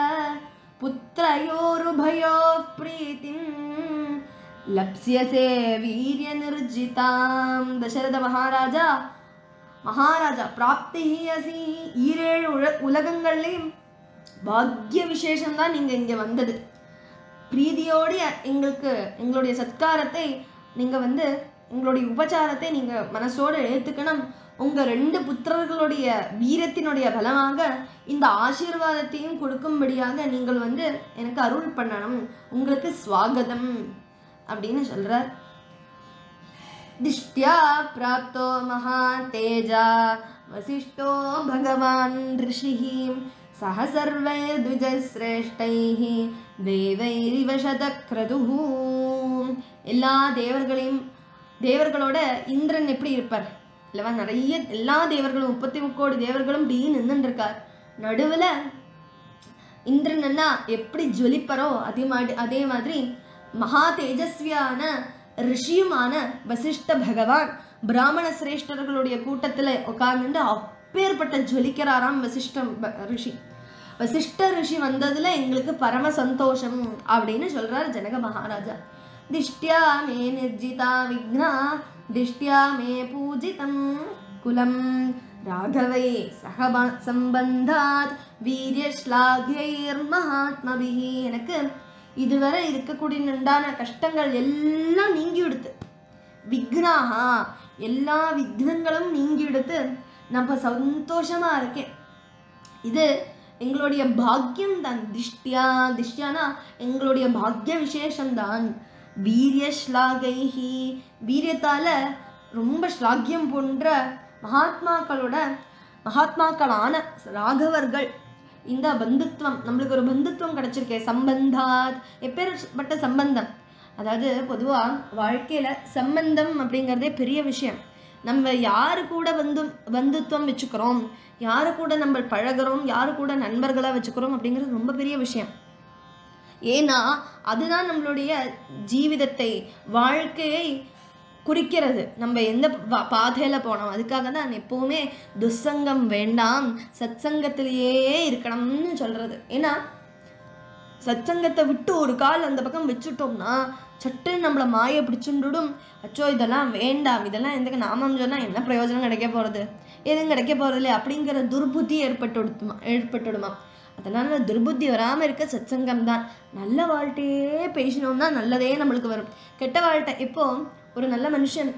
புத்ரயோருபயோ பிரீதிம் லப்ஸ்யசே வீரிய நிர்ஜிதாம். தசரத மகாராஜா மகாராஜா பிராப்தி அசி, ஈரேழு உல உலகங்கள்லையும் பாக்ய விசேஷம்தான் நீங்க இங்க வந்தது. பிரீதியோடு எங்களுக்கு எங்களுடைய சத்காரத்தை நீங்க வந்து உங்களுடைய உபச்சாரத்தை நீங்க மனசோடு ஏத்துக்கணும். உங்க ரெண்டு புத்திரர்களுடைய வீரத்தினுடைய பலமாக இந்த ஆசீர்வாதத்தையும் கொடுக்கும்படியாக நீங்கள் வந்து எனக்கு அருள் பண்ணணும், உங்களுக்கு ஸ்வாகதம் அப்படின்னு சொல்றார். திஷ்ட்யா பிராப்தோ மகா தேஜா வசிஷ்டோ பகவான் ரிஷிஹி சஹ சர்வே த்விஜஸ்ரேஷ்டைஹி தேவைரிவ சதக்ரதுஹு. எல்லா தேவர்களையும் தேவர்களோட இந்திரன் எப்படி இருப்பார் இல்லவா? நிறைய எல்லா தேவர்களும் முப்பத்தி முக்கோடி தேவர்களும் இப்படி நின்றுட்டு இருக்கார். நடுவுல இந்திரன் என்ன எப்படி ஜொலிப்பரோ அதே மாதிரி அதே மாதிரி மகா தேஜஸ்வியான ரிஷியுமான வசிஷ்ட பகவான் பிராமண சிரேஷ்டர்களுடைய கூட்டத்துல உட்கார்ந்துட்டு அப்பேற்பட்ட ஜொலிக்கிறாராம் வசிஷ்ட ரிஷி. வசிஷ்ட ரிஷி வந்ததுல எங்களுக்கு பரம சந்தோஷம் அப்படின்னு சொல்றார் ஜனக மகாராஜா. திஷ்ட்யா மே நிர்ஜிதா விக்னா திஷ்ட்யா மே பூஜிதம் குலம் ராகவை சக சம்பந்தாத் வீரிய ஸ்லாக்யைர் மகாத்மபிஹி. எனக்கு இதுவரை இருக்கக்கூடிய உண்டான கஷ்டங்கள் எல்லாம் நீங்கி விடுத்து, விக்னாஹா எல்லா விக்னங்களும் நீங்கி விடுத்து நம்ம சந்தோஷமா இருக்கேன். இது எங்களுடைய பாக்கியம் தான். திஷ்டியா திஷ்டியானா எங்களுடைய பாக்கிய விசேஷம்தான். வீரிய ஸ்லாகைஹி வீரியத்தால ரொம்ப ஸ்லாகியம் போன்ற மகாத்மாக்களோட மகாத்மாக்களான ராகவர்கள் இந்த பந்துத்துவம் நம்மளுக்கு ஒரு பந்துத்துவம் கிடைச்சிருக்கே. சம்பந்தாத் எப்பேற்பட்ட சம்பந்தம், அதாவது பொதுவா வாழ்க்கையில சம்பந்தம் அப்படிங்கிறதே பெரிய விஷயம். நம்ம யாரு கூட வந்து பந்துத்துவம் வச்சுக்கிறோம், யாரு கூட நம்ம பழகிறோம், யாரு கூட நண்பர்களா வச்சுக்கிறோம் அப்படிங்கிறது ரொம்ப பெரிய விஷயம். ஏன்னா அதுதான் நம்மளுடைய ஜீவிதத்தை வாழ்க்கையை குறிக்கிறது. நம்ம எந்த பாதையில போனோம், அதுக்காக தான் எப்பவுமே துசங்கம் வேண்டாம், சத் சங்கத்திலேயே இருக்கணும்னு சொல்றது. ஏன்னா சத்சங்கத்தை விட்டு ஒரு கால் அந்த பக்கம் வச்சுட்டோம்னா சட்டு நம்மளை மாய பிடிச்சுடும். அச்சோ இதெல்லாம் வேண்டாம், இதெல்லாம் எந்த நாமம் சொன்னா என்ன பிரயோஜனம் கிடைக்க போறது, எதுவும் கிடைக்க போறது இல்லை அப்படிங்கிற துர்புத்தி ஏற்பட்டுடுமா ஏற்பட்டுடுமா அதனால துர்புத்தி வராம இருக்க சத்சங்கம் தான். நல்ல வாழ்க்கையே பேசினோம்னா நல்லதே நம்மளுக்கு வரும். கெட்ட வாழ்க்கை இப்போ ஒரு நல்ல மனுஷன்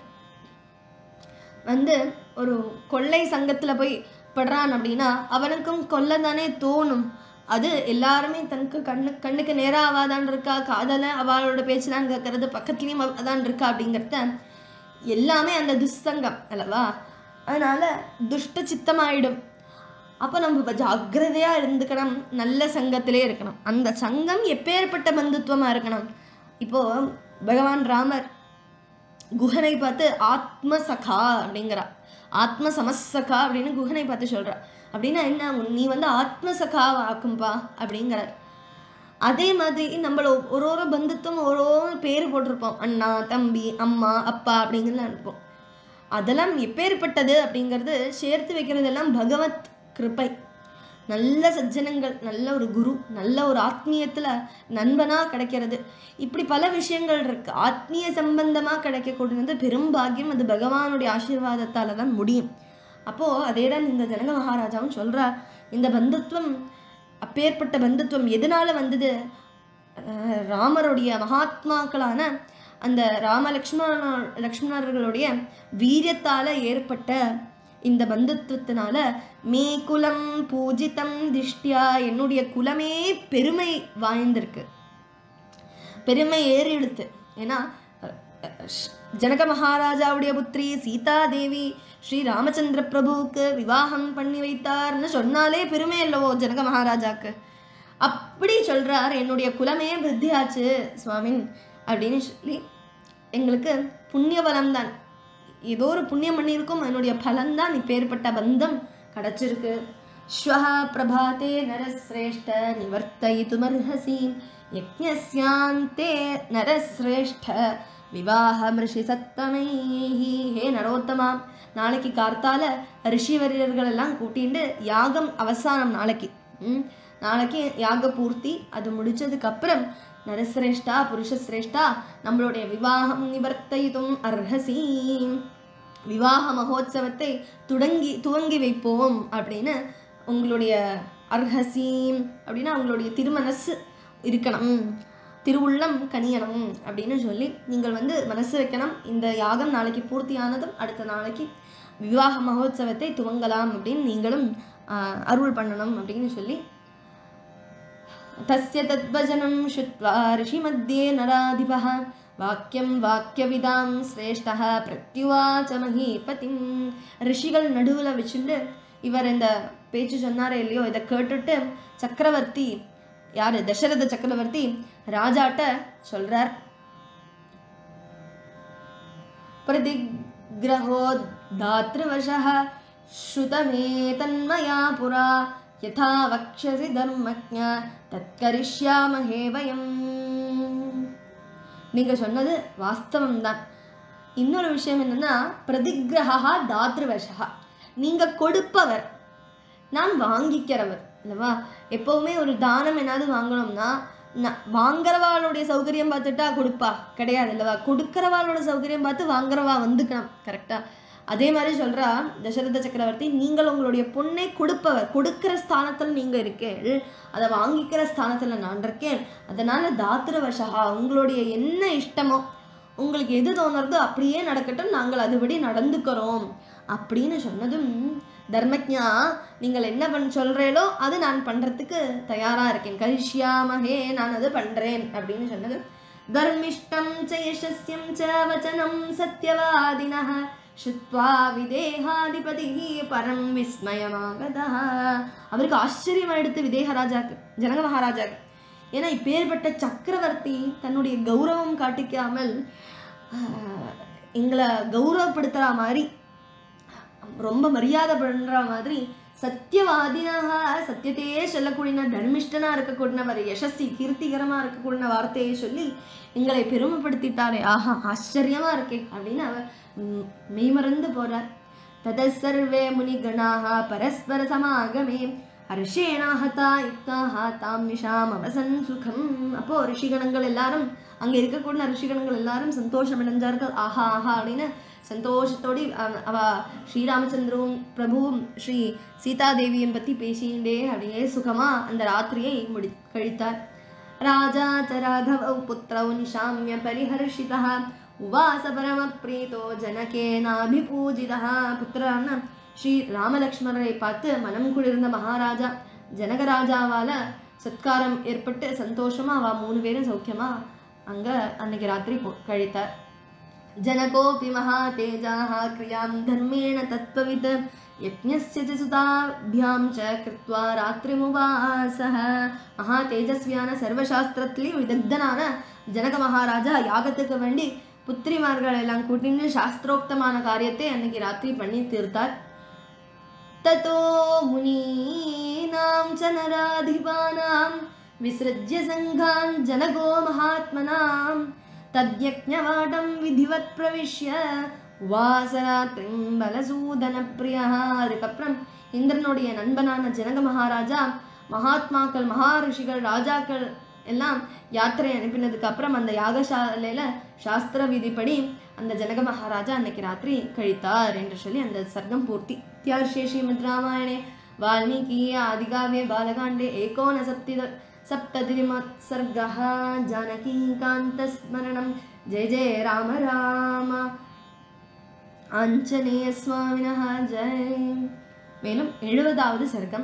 வந்து ஒரு கொள்ளை சங்கத்துல போய் படுறான் அப்படின்னா அவனுக்கும் கொல்ல தானே தோணும். அது எல்லாருமே தனக்கு கண்ணு கண்ணுக்கு நேராக அவாதான் இருக்கா, காதல அவளோட பேச்சுதான் கேட்கறது, பக்கத்துலயும் அதான் இருக்கா அப்படிங்கிறத எல்லாமே அந்த துஸ்சங்கம் அல்லவா. அதனால துஷ்ட சித்தமாயிடும். அப்போ நம்ம ஜாக்கிரதையா இருந்துக்கணும், நல்ல சங்கத்திலே இருக்கணும். அந்த சங்கம் எப்பேற்பட்ட பந்துத்துவமா இருக்கணும். இப்போ பகவான் ராமர் குஹனை பார்த்து ஆத்ம சகா அப்படிங்கிறா, ஆத்ம சமசகா அப்படின்னு குஹனை பார்த்து சொல்றா. அப்படின்னா என்ன, நீ வந்து ஆத்ம சகாவா ஆக்கும்பா அப்படிங்கிறார். அதே மாதிரி நம்மள ஒரு ஒரு பந்துத்துவம் ஒரு ஒரு பேர் போட்டிருப்போம், அண்ணா தம்பி அம்மா அப்பா அப்படிங்கிறதுலாம் இருப்போம். அதெல்லாம் எப்பேற்பட்டது அப்படிங்கிறது சேர்த்து வைக்கிறதெல்லாம் பகவத் கிருப்பை. நல்ல சஜ்ஜனங்கள், நல்ல ஒரு குரு, நல்ல ஒரு ஆத்மீயத்துல நண்பனா கிடைக்கிறது, இப்படி பல விஷயங்கள் இருக்கு. ஆத்மீய சம்பந்தமா கிடைக்கக்கூடியது பெரும் பாக்கியம். அது பகவானுடைய ஆசீர்வாதத்தால தான் முடியும். அப்போ அதே தான் இந்த ஜனக மகாராஜாவும் சொல்றார். இந்த பந்துத்துவம் அப்பேற்பட்ட பந்துத்துவம் எதனால வந்தது, ராமருடைய மகாத்மாக்களான அந்த ராம லக்ஷ்மண லக்ஷ்மணர்களுடைய வீரியத்தால ஏற்பட்ட இந்த பந்துத்துவத்தினால மே குலம் பூஜிதம் திஷ்டியா, என்னுடைய குலமே பெருமை வாய்ந்திருக்கு, பெருமை ஏறி இழுத்து. ஏன்னா ஜனக மகாராஜாவுடைய புத்திரி சீதா தேவி ஸ்ரீ ராமச்சந்திர பிரபுவுக்கு விவாகம் பண்ணி வைத்தார்னு சொன்னாலே பெருமை அல்லவோ ஜனக மகாராஜாக்கு. அப்படி சொல்றார், என்னுடைய குலமே விருத்தியாச்சு சுவாமின் அப்படின்னு சொல்லி எங்களுக்கு புண்ணிய பலம் தான், ஏதோ ஒரு புண்ணியம் பண்ணியிருக்கும், என்னுடைய பலன்தான் இப்பேற்பட்ட பந்தம் கிடைச்சிருக்கு. श्वः प्रभाते नरश्रेष्ठ निवर्तयितुमर्हसि यज्ञस्यान्ते नरश्रेष्ठ விவாஹமிருஷி சத்தமைஹி. ஹே நரோத்தமா, நாளைக்கு கார்த்தால ரிஷிவரியர்கள் எல்லாம் கூட்டிட்டு யாகம் அவசானம் நாளைக்கு ம் நாளைக்கு யாக பூர்த்தி. அது முடிச்சதுக்கு அப்புறம் நரசிரேஷ்டா புருஷசிரேஷ்டா நம்மளுடைய விவாகம் நிவர்த்தித்தும் அர்ஹசி, விவாக மகோத்சவத்தை துடங்கி துவங்கி வைப்போம் அப்படின்னு உங்களுடைய அர்ஹசீம் அப்படின்னா உங்களுடைய திருமனசு இருக்கணும், திருவுள்ளம் கனியணும் அப்படின்னு சொல்லி நீங்கள் வந்து மனசு வைக்கணும். இந்த யாகம் நாளைக்கு பூர்த்தியானதும் அடுத்த நாளைக்கு விவாக மகோத்சவத்தை துவங்கலாம் அப்படின்னு நீங்களும் அருள் பண்ணணும் அப்படின்னு சொல்லி தஸ்ய தத்வஜனம் ஸ்ருத்வா ரிஷி மத்தியே நராதிபः வாக்கியம் வாக்கியவிதாம் ஸ்ரேஷ்டः பிரத்யுவாச்ச மஹீபதிம். ரிஷிகள் நடுவில் வச்சுட்டு இவர் இந்த பேச்சு சொன்னாரே இல்லையோ, இதை கேட்டுட்டு சக்கரவர்த்தி யாரு தசரத சக்கரவர்த்தி ராஜாட்ட சொல்றார். பிரதிக்ரஹோ தாத்ருவசஹ ஸ்ருதமே தன்மயா புரா யதா வக்ஷசி தர்மஜ்ஞ தத்கரிஷ்யாமஹே வயம். நீங்க சொன்னது வாஸ்தவம் தான். இன்னொரு விஷயம் என்னன்னா, பிரதிக்ரஹா தாத்ருவசஹ, நீங்க கொடுப்பவர், நான் வாங்கிக்கிறவர் இல்லவா. எப்பவுமே ஒரு தானம் என்னாவது வாங்கணும்னா வாங்குறவாளுடைய சௌகரியம் பார்த்துட்டா கொடுப்பா கிடையாது இல்லவா, கொடுக்கறவாளோட சௌகரியம் பார்த்து வாங்குறவா வந்துக்கணும். கரெக்டா? அதே மாதிரி சொல்றா தசரத சக்கரவர்த்தி, நீங்கள் உங்களுடைய பொண்ணை கொடுப்பவர், கொடுக்கிற ஸ்தானத்தில் நீங்க இருக்கேள், அதை வாங்கிக்கிற ஸ்தானத்துல நான் இருக்கேன். அதனால தாத்ருவசா, உங்களுடைய என்ன இஷ்டமோ உங்களுக்கு எது தோணுறதோ அப்படியே நடக்கட்டும், நாங்கள் அதுபடி நடந்துக்கிறோம் அப்படின்னு சொன்னதும், தர்மஜா நீங்கள் என்ன பண்ண சொல்றீங்களோ அது நான் பண்றதுக்கு தயாரா இருக்கேன், கரிஷ்யாமஹே நான் அது பண்றேன் அப்படின்னு சொன்னது. தர்மிஷ்டம் ச யசஸ்யம் ச வசனம் சத்யவாதினஹ ஸ்ருத்வா விதேகாதிபதிஹி பரம் விஸ்மயமாகதஹ. அவருக்கு ஆச்சரியம் எடுத்து விதேகராஜாக்கு, ஜனக மகாராஜாக்கு. ஏன்னா இப்பேற்பட்ட சக்கரவர்த்தி தன்னுடைய கௌரவம் காட்டிக்காமல் எங்களை கௌரவப்படுத்துற மாதிரி, ரொம்ப மரியாதை பண்ற மாதிரி, சத்தியவாதினாக சத்தியத்தையே சொல்லக்கூடிய தர்மிஷ்டனா இருக்கக்கூடியவர், யசஸ்வி கீர்த்திகரமா இருக்கக்கூடிய வார்த்தையை சொல்லி எங்களை பெருமைப்படுத்திட்டாரே, ஆஹா ஆச்சரியமா இருக்கே அப்படின்னு அவர் மெய்மறந்து போறார். தத சர்வே முனிகணாக பரஸ்பர சமாகமே ஹர்ஷேனாஹதா யுக்தாஹ தாம் நிஷாம் அவசன் சுகம். அப்போ ரிஷிகணங்கள் எல்லாரும், அங்க இருக்கக்கூடிய ரிஷிகணங்கள் எல்லாரும் சந்தோஷம் அடைஞ்சார்கள். ஆஹா ஆஹா அப்படின்னு சந்தோஷத்தோடு அவ ஸ்ரீராமச்சந்திரவும் பிரபுவும் ஸ்ரீ சீதாதேவியும் பத்தி பேசிண்டே அப்படியே சுகமா அந்த ராத்திரியை முடி கழித்தார். ராஜா ச ராகவ புத்திரௌ நிஷாமிய பரிஹர்ஷிதः உவாச பரம பிரீதோ ஜனகேனாபிபூஜிதः. புத்திரன்னு ஸ்ரீ ராமலக்ஷ்மணரை பார்த்து மனம் குளிர்ந்த மகாராஜா ஜனகராஜாவால சத்காரம் ஏற்பட்டு சந்தோஷமா அவ மூணு பேரும் சௌக்கியமா அங்க அன்னைக்கு ராத்திரி கழித்தார். जनकोऽपि महातेजाः क्रियां धर्मेण तत्त्ववित् यज्ञस्य च सुताभ्यां च कृत्वा रात्रिमुवासः. மகா தேஜஸ்வியான சர்வசாஸ்திரத்திலையும் விதக்தனான ஜனக மகாராஜா யாகத்துக்கு வேண்டி புத்திரிமார்கள் எல்லாம் கூட்டின்னு சாஸ்திரோக்தமான காரியத்தை அன்னைக்கு ராத்திரி பண்ணி தீர்த்தார். ததோ முனீனாம் ச நராதிபானாம் விஸ்ருஜ்ய சங்கான் ஜனகோ மகாத்மனாம் தத்யக்ஞவாடம் விதிவத் பிரவிஷ்ய வாசராத்ரிம் பலசூதன பிரியா. அதுக்கப்புறம் இந்திரனுடைய நண்பனான ஜனக மகாராஜா மகாத்மாக்கள் மகாரிஷிகள் ராஜாக்கள் எல்லாம் யாத்திரை அனுப்பினதுக்கு அப்புறம் அந்த யாகசாலையில சாஸ்திர விதிப்படி அந்த ஜனக மகாராஜா அன்னைக்கு ராத்திரி கழித்தார் என்று சொல்லி அந்த சர்க்கம் பூர்த்தி. இத்தியார்ஷே ஸ்ரீமத் ராமாயணே வால்மீகி ஆதிகாவ்யே பாலகாண்டே ஏகோனசப்தி சப்ததிரிமத்சர்கः ஜானகீகாந்தஸ்மரணம். ஜெய ஜெய ராம ராம ஆஞ்சநேய சுவாமினஹ ஜெய். மேலும் எழுபதாவது சர்க்கம்.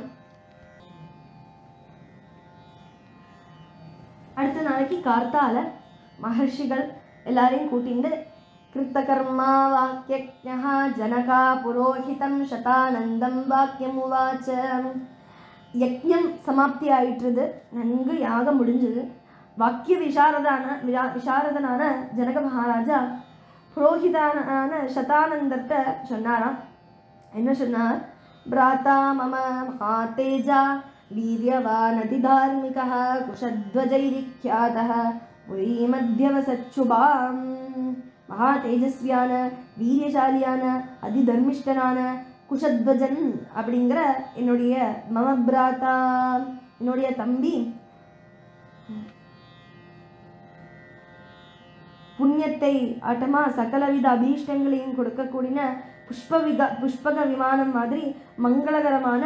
அடுத்த நாளைக்கு கார்த்தால மகர்ஷிகள் எல்லாரையும் கூட்டிண்டு கிருத்தகர்மா வாக்கியஜ்ஞः ஜனகா புரோஹிதம் சதானந்தம் வாக்கியம் உவாச்ச. யஜ்ஞம் சமாப்தி ஆயிட்டுது, நன்கு யாகம் முடிஞ்சது. வாக்கிய விசாரதான விசா விசாரதனான ஜனக மகாராஜா புரோஹிதான சதானந்தர்கிட்ட சொன்னாராம். என்ன சொன்னார்? भ्राता मम महातेजा वीर्यवान् अतिधार्मिकः कुशध्वजैरिख्यातः पुरीमध्यवसच्छुभां महातेजस्विயான வீரியசாலியான அதிதர்மிஷ்டனான குஷத்வஜன் அப்படிங்கிற என்னுடைய மம பிராத்தா என்னுடைய தம்பி புண்ணியத்தை ஆட்டமா சகலவித அபீஷ்டங்களையும் கொடுக்கக்கூடிய புஷ்பவிக புஷ்பக விமானம் மாதிரி மங்களகரமான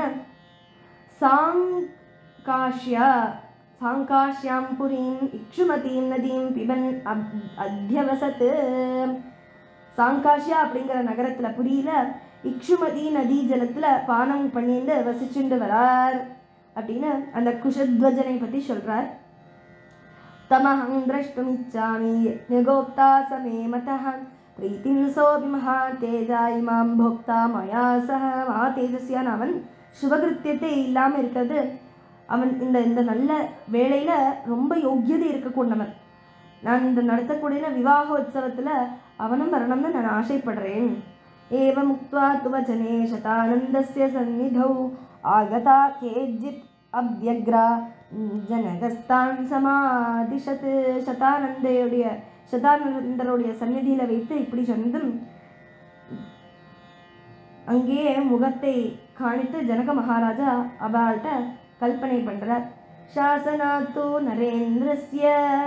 சாங்காஷ்யா சாங்காஷ்யாம் புரீம் இக்ஷுமதீம் நதீம் பிபன் அத்தியவசத். சாங்காஷ்யா அப்படிங்கிற நகரத்துல புரியில இக்ஷுமதி நதி ஜலத்துல பானம் பண்ணிட்டு வசிச்சுண்டு வரார் அப்படின்னு அந்த குஷத்வஜனை பத்தி சொல்றார். तमहं द्रष्टुमिच्छामि यज्ञगोप्ता समे मतः प्रीतिं सोऽपि महातेजा इमां भोक्ता मया सह. महातेजस्याன அவன் சுபகிருத்தியத்தை இல்லாமல் இருக்கிறது அவன் இந்த இந்த நல்ல வேளையில ரொம்ப யோக்கியதை இருக்கக்கூடியவன். நான் இந்த நடத்தக்கூடிய விவாக உற்சவத்துல அவனும் வரணும்னு நான் ஆசைப்படுறேன். ஏவம் உக்த்வா துவச்சனே சதானந்தஸ்ய சந்நிதௌ ஆகதா கேஜித் அவ்யக்ரா ஜனகஸ்தான் சமாதிஷத். சதானந்தையுடைய சதானந்தருடைய சந்நிதியில வைத்து இப்படி சொன்னதும் அங்கேயே முகத்தை காணித்து ஜனக மகாராஜா அவள்கிட்ட கல்பனை பண்றார். சாசனாத்து நரேந்திரஸ்ய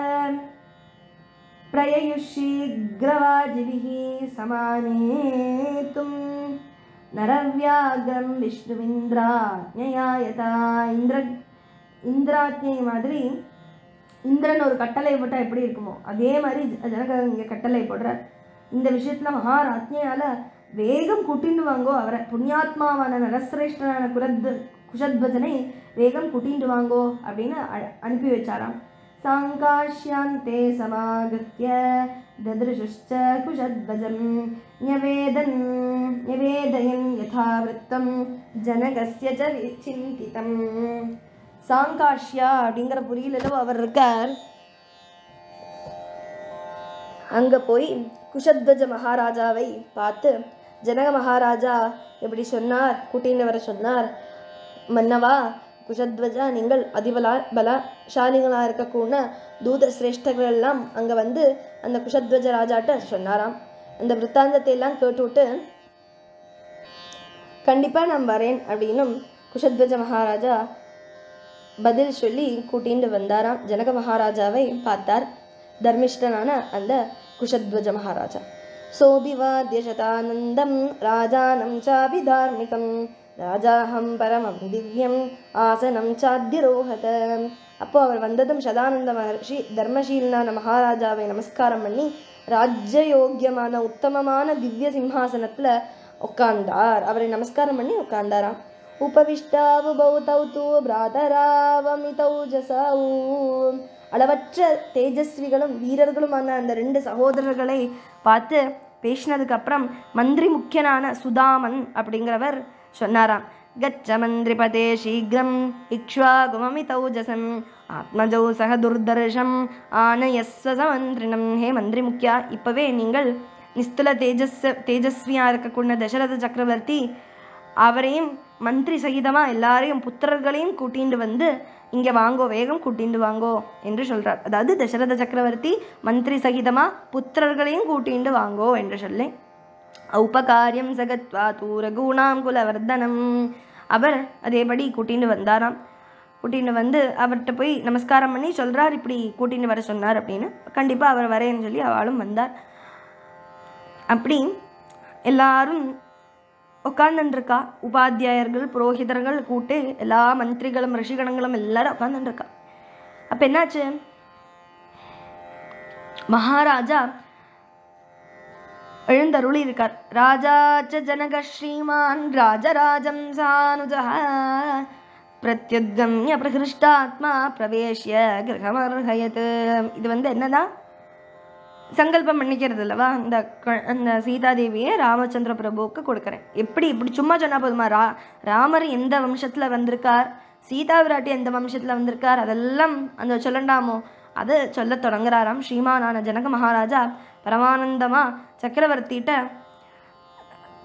பிரயயுஷீக்ரவாஜிபிஹி சமானேதும் நரவ்யாகம் விஷ்ணுவிந்திராஜ்ஞயா யதா. இந்திர இந்திராஜ்ஞை மாதிரி இந்திரன் ஒரு கட்டளை போட்டால் எப்படி இருக்குமோ அதே மாதிரி ஜனக இங்கே கட்டளை போடுறார். இந்த விஷயத்துல மகாராஜ்ஞையால வேகம் கூட்டின்னு வாங்கோ அவரை, புண்ணியாத்மாவான நரசிரேஷ்டனான குரத் குஷத்வஜனை வேகம் கூட்டிட்டு வாங்கோ அப்படின்னு அனுப்பி வச்சாராம். சாங்காஷ்யாந்தே சமாகத்ய தத்ருஷ்ச குஷத்வஜம் ஞவேதன் ஞவேதயன் யதா விருத்தம் ஜனகஸ்ய ச சிந்திதம். சாங்காஷ்யா அப்படிங்கிற புரியில அவர் இருக்கார். அங்க போய் குஷத்வஜ மகாராஜாவை பார்த்து ஜனக மகாராஜா எப்படி சொன்னார், கூட்டின்னு வர சொன்னார். மன்னவா குஷத்வஜா, நீங்கள் அதிபலா பலசாலிகளா இருக்கக்கூடிய தூத சிரேஷ்டர்கள் எல்லாம் அங்க வந்து அந்த குஷத்வஜ ராஜாட்ட சொன்னாராம். அந்த விற்த்தாந்தத்தை எல்லாம் கேட்டுவிட்டு கண்டிப்பா நான் வரேன் அப்படின்னும் குஷத்வஜ மகாராஜா பதில் சொல்லி கூட்டிட்டு வந்தாராம். ஜனக மகாராஜாவை பார்த்தார் தர்மிஷ்டனான அந்த குஷத்வஜ மகாராஜா. சோபிவாத்ய சதானந்தம் ராஜானம் சாபி தார்மிகம் ராஜாஹம் பரமம் திவ்யம் ஆசனம் சாத்திரோஹத. அப்போ அவர் வந்ததும் சதானந்த மகர்ஷி தர்மசீலனான மகாராஜாவை நமஸ்காரம் பண்ணி ராஜ்யயோக்கியமான உத்தமமான திவ்ய சிம்ஹாசனத்துல உட்கார்ந்தார். அவரை நமஸ்காரம் பண்ணி உட்கார்ந்தாராம். உபவிஷ்டாவுபௌ தௌ தூ பிராதராவமிதௌ ஜசௌ. அளவற்ற தேஜஸ்விகளும் வீரர்களுமான அந்த ரெண்டு சகோதரர்களை பார்த்து பேசினதுக்கு அப்புறம் மந்திரி முக்கியனான சுதாமன் அப்படிங்கிறவர் சொன்னாராம். கச்ச மந்திரிபதே சீக்கிரம் இக்ஷ்வாகுமமிதௌ ஜசம் ஆத்மஜௌ சக துர்தர்ஷம் ஆனயஸ்வ சமந்திரினம். ஹே மந்திரி முக்கியா, இப்பவே நீங்கள் நிஸ்துல தேஜஸ் தேஜஸ்வியா இருக்கக்கூடிய தசரத சக்கரவர்த்தி அவரையும் மந்திரி சகிதமா எல்லாரையும் புத்திரர்களையும் கூட்டிண்டு வந்து இங்க வாங்கோ, வேகம் கூட்டிண்டு வாங்கோ என்று சொல்றார். அதாவது தசரத சக்கரவர்த்தி மந்திரி சகிதமா புத்திரர்களையும் கூட்டிண்டு வாங்கோ என்று சொல்லி உபகாரியம் சகத்வா தூரகுணாம் குலவர்தனம். அவர் அதேபடி கூட்டின்னு வந்தாராம். கூட்டின்னு வந்து அவர்கிட்ட போய் நமஸ்காரம் பண்ணி சொல்றார், இப்படி கூட்டின்னு வர சொன்னார் அப்படின்னு. கண்டிப்பா அவர் வரேன்னு சொல்லி அவளும் வந்தார். அப்படி எல்லாரும் உட்கார்ந்துருக்கா. உபாத்தியாயர்கள் புரோஹிதர்கள் கூட்டு எல்லா மந்திரிகளும் ரிஷிகணங்களும் எல்லாரும் உட்கார்ந்துருக்கா. அப்ப என்னாச்சு, மகாராஜா எழுந்தருளி இருக்கார். ராஜாச்ச ஜனக ஸ்ரீமான் ராஜராஜம் சானுஜஹ பிரத்யுத்கம்ய பிரகிருஷ்டாத்மா பிரவேஷ்ய கிரகமர்ஹயத். இது வந்து என்னதான் சங்கல்பம் பண்ணிக்கிறது இல்லவா, இந்த அந்த சீதாதேவியை ராமச்சந்திர பிரபுவுக்கு கொடுக்குறேன். எப்படி இப்படி சும்மா சொன்னா போதுமா, ரா ராமர் எந்த வம்சத்துல வந்திருக்கார், சீதா விராட்டி எந்த வம்சத்துல வந்திருக்கார், அதெல்லாம் அந்த சொல்லண்டாமோ அதை சொல்ல தொடங்குறாராம். ஸ்ரீமானான ஜனக மகாராஜா பரமானந்தமா சக்கரவர்த்திட்ட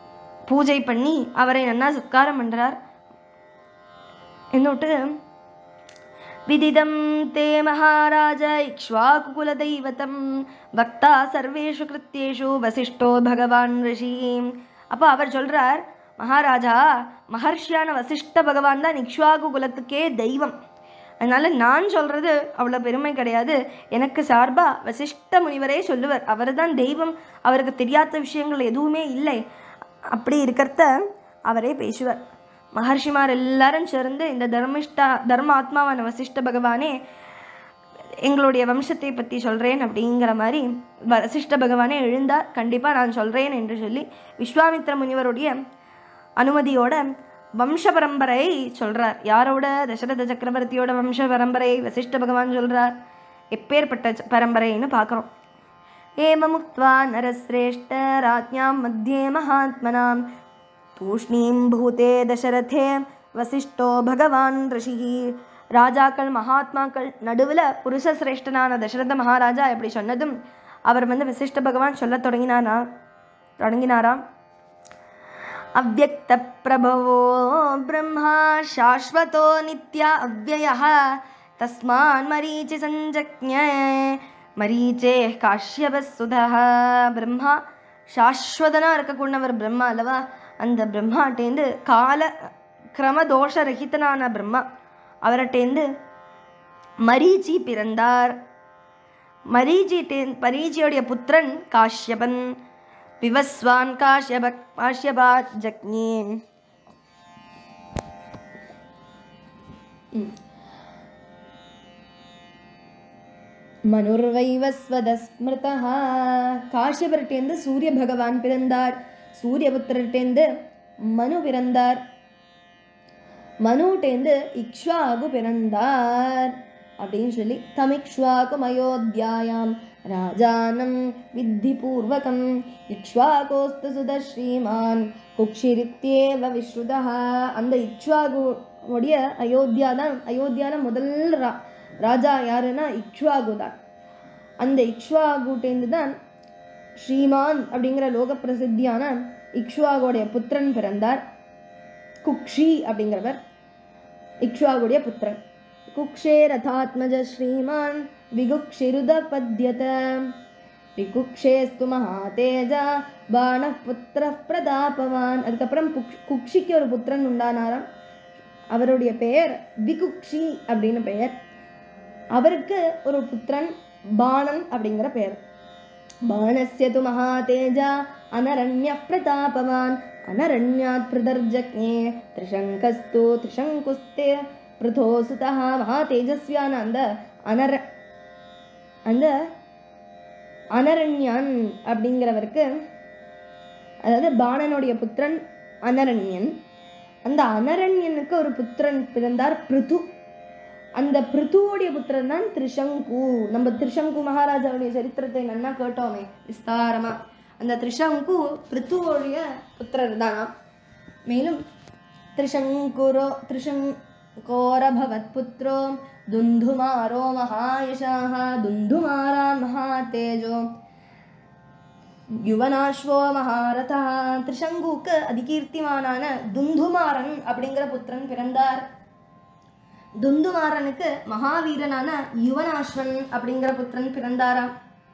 பூஜை பண்ணி அவரை நன்னா சத்காரம் பண்றார். என்னோட்டு விதிதம் தே மகாராஜ இக்ஷ்வாகுகுல தெய்வதம் பக்தா சர்வேஷு கிருத்தியேஷு வசிஷ்டோ பகவான் ரிஷி. அப்போ அவர் சொல்றார், மகாராஜா, மகர்ஷியான வசிஷ்ட பகவான் தான் இக்ஷ்வாகு குலத்துக்கே தெய்வம். அதனால நான் சொல்றது அவ்வளோ பெருமை கிடையாது. எனக்கு சார்பா வசிஷ்ட முனிவரே சொல்லுவார், அவர் தான் தெய்வம், அவருக்கு தெரியாத விஷயங்கள் எதுவுமே இல்லை. அப்படி இருக்கிறத அவரே பேசுவார். மகர்ஷிமார் எல்லாரும் சேர்ந்து இந்த தர்மிஷ்டா தர்ம ஆத்மாவான வசிஷ்ட பகவானே எங்களுடைய வம்சத்தை பற்றி சொல்கிறேன் அப்படிங்கிற மாதிரி வசிஷ்ட பகவானே எழுந்தார். கண்டிப்பாக நான் சொல்கிறேன் என்று சொல்லி விஸ்வாமித்ர முனிவருடைய அனுமதியோட வம்ச பரம்பரை சொல்றார். யாரோட? தசரத சக்கரவர்த்தியோட வம்ச பரம்பரை வசிஷ்ட பகவான் சொல்றார். எப்பேற்பட்ட பரம்பரைன்னு பார்க்குறோம். ஏமமுக்த்வா நரஸ்ரேஷ்ட ராஜ்ஞாம் மத்தியே மகாத்மனாம் தூஷ்ணீம் பூதே தசரதே வசிஷ்டோ பகவான் ரிஷி. ராஜாக்கள் மகாத்மாக்கள் நடுவில் புருஷ சிரேஷ்டனான தசரத மகாராஜா எப்படி சொன்னதும் அவர் வந்து வசிஷ்ட பகவான் சொல்ல தொடங்கினாரா தொடங்கினாராம் அவ்யக்த பிரபவோ பிரம்மா சாஸ்வதோ நித்யா அவ்யயः தஸ்மான் மரீச்சி சஞ்சக்ஞே மரீச்சே காஷ்யபசுதः. பிரம்மா சாஸ்வதனா இருக்கக்கூடியவர் பிரம்மா அல்லவா? அந்த பிரம்மாட்டேந்து கால கிரமதோஷ ரஹிதனான பிரம்மா அவர்கிட்டேந்து மரீச்சி பிறந்தார். மரீச்சி மரீச்சியோடைய புத்திரன் காஷ்யபன். விவஸ்வான் காஷ்யப காஷ்யபாத் ஜக்ஞே. மனுர்வைவஸ்வதஸ்மிருதः. காஷ்யபர்ட்டேந்து சூரிய பகவான் பிறந்தார். சூரியபுத்திரர்ட்டேந்து மனு பிறந்தார். மனுட்டேந்து இக்ஷ்வாகு பிறந்தார் அப்படின்னு சொல்லி தமிக்ஷ்வாகும் அயோத்தியாயாம் ராஜானம் வித்தி பூர்வகம் இக்ஷ்வாகோஸ்து சுதஸ்ரீமான் குக்ஷிரித்யேவ விஸ்ருதः. அந்த இக்ஷ்வாகுடைய அயோத்தியா தான், அயோத்தியான முதல் ரா ராஜா யாருன்னா இக்ஷ்வாகு தான். அந்த இக்ஷ்வாகுட்டேந்து தான் ஸ்ரீமான் அப்படிங்கிற லோக பிரசித்தியான இக்ஷ்வாகுடைய புத்திரன் பிறந்தார். குக்ஷி அப்படிங்கிறவர் இக்ஷ்வாகுடைய புத்திரன். குக்ஷே ரதாத்மஜ ஸ்ரீமான் விகுக்ஷிருதபத்யத விகுக்ஷேஸ்து மகாதேஜா பாண புத்திர பிரதாபவான். அதுக்கப்புறம் குக்ஷிக்கு ஒரு புத்திரன் உண்டானாராம். அவருடைய பெயர் விகுக்ஷி அப்படின்னு பெயர். அவருக்கு ஒரு புத்திரன் பாணன் அப்படிங்கிற பெயர். பாணஸ்ய து மகாதேஜா அனரண்ய பிரதாபவான் அனரண்யாத் பிரதர்ஜக்ஞே த்ரிசங்கஸ்து த்ரிசங்குஸ்தே பிரதோசுதா. மகா தேஜஸ்வியான அந்த அனர அந்த அனரண்யன் அப்படிங்கிறவருக்கு, அதாவது பாணனுடைய புத்திரன் அனரண்யன். அந்த அனரண்யனுக்கு ஒரு புத்திரன் பிறந்தார் பிருது. அந்த பிருத்துவோடைய புத்திரன் தான் திரிசங்கு. நம்ம திரிசங்கு மகாராஜாவுடைய சரித்திரத்தை நல்லா கேட்டோமே விஸ்தாரமா. அந்த திரிசங்கு பிருத்துவோடைய புத்திரர் தானா. மேலும் திரிசங்குரோ திரிசங்கோரபவத் புத்ரோ துந்துமாரோ மகாயசாஹ துந்துமாரான் மகாதேஜோ யுவனாஸ்வோ மகாரதா. திரிசங்குக்கு அதிகீர்த்திமானான துந்துமாரன் அப்படிங்கிற புத்திரன் பிறந்தார். துந்துமாரனுக்கு மகாவீரனான யுவனாஸ்வன் அப்படிங்கிற புத்திரன் பிறந்தாராம்.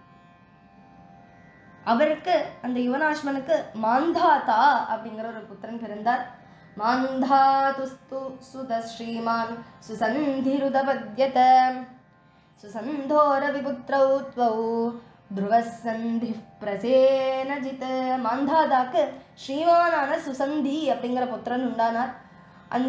அவருக்கு அந்த யுவனாஸ்வனுக்கு மாந்தாதா அப்படிங்கிற ஒரு புத்திரன் பிறந்தார். மாந்தாதுஸ்து சுதஸ்ரீமான் சுசந்திருதபத்யத சுசந்தோர விபுத்ரௌ த்வௌ துருவசந்தி பிரசேனஜித். மாந்தாதாக்கு ஸ்ரீமானான சுசந்தி அப்படிங்கிற புத்திரன் உண்டானார். அந்த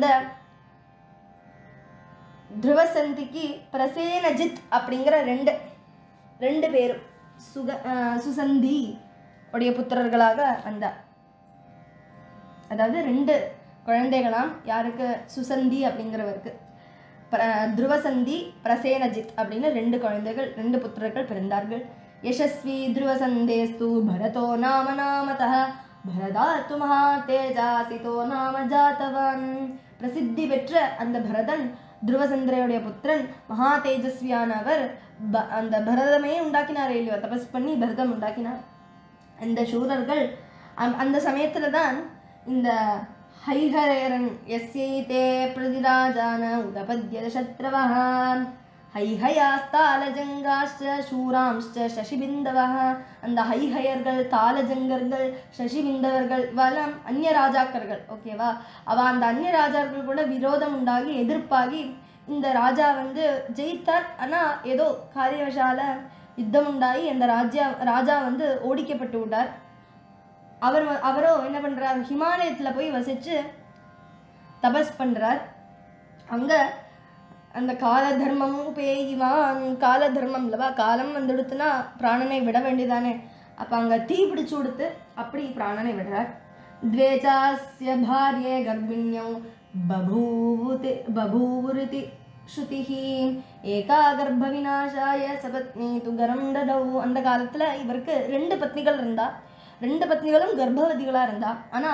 துருவசந்திக்கு பிரசேனஜித் அப்படிங்கிற ரெண்டு ரெண்டு பேரும் சுக சுசந்தி உடைய புத்திரர்களாக வந்தார். அதாவது ரெண்டு குழந்தைகளாம். யாருக்கு? சுசந்தி அப்படிங்கிறவருக்கு. துருவசந்தி பிரசேனஜித் அப்படின்னு ரெண்டு குழந்தைகள், ரெண்டு புத்திரர்கள் பிறந்தார்கள். யசஸ்வி துருவசந்தேஸ்து பரதோ நாம நாமதः பரதாத்து மகாதேஜாசிதோ நாம ஜாதவான். பிரசித்தி பெற்ற அந்த பரதன் துருவசந்திரையுடைய புத்திரன், மகா தேஜஸ்வியானவர். அந்த பரதமே உண்டாக்கினார் இல்லையோ, தபஸ் பண்ணி பரதம் உண்டாக்கினார். அந்த சூரர்கள் அந்த சமயத்துல தான் இந்த ஹைஹரேரன் எஸ்யைதே பிரதிராஜான உதபத்யத சத்ரவஹ ஹைஹயாஸ்தாலஜங்காஷ்ச சூராம்ஷ்ச சசிபிந்தவஹ. அந்த ஹைஹயர்கள், தாலஜங்கர்கள், சசிபிந்தவர்கள் இவெல்லாம் அந்நிய ராஜாக்கர்கள். ஓகேவா? அவ அந்த அந்நிய ராஜாக்கள் கூட விரோதம் உண்டாகி எதிர்ப்பாகி இந்த ராஜா வந்து ஜெயித்தார். ஆனா ஏதோ காரியவசால யுத்தம் உண்டாகி அந்த ராஜா ராஜா வந்து ஓடிக்கப்பட்டு விட்டார். அவர் அவரோ என்ன பண்றார், ஹிமாலயத்துல போய் வசிச்சு தபஸ் பண்றார். அங்க அந்த கால தர்மமும் பேய்வான். கால தர்மம் இல்லவா, காலம் வந்துடுத்துனா பிராணனை விட வேண்டியதானே. அப்ப அங்க தீ பிடிச்சு கொடுத்து அப்படி பிராணனை விடுறார். த்வேசாஸ்ய பாரியே கர்ப்பிண்யோ பபூவுதி பபூவுருதி ஸ்ருதிஹி ஏகா கர்ப்ப விநாசாய சபத்னி துகரம் ததௌ. அந்த காலத்துல இவருக்கு ரெண்டு பத்னிகள் இருந்தா. ரெண்டு பத்னிகளும் கர்ப்பவதிகளா இருந்தா. ஆனா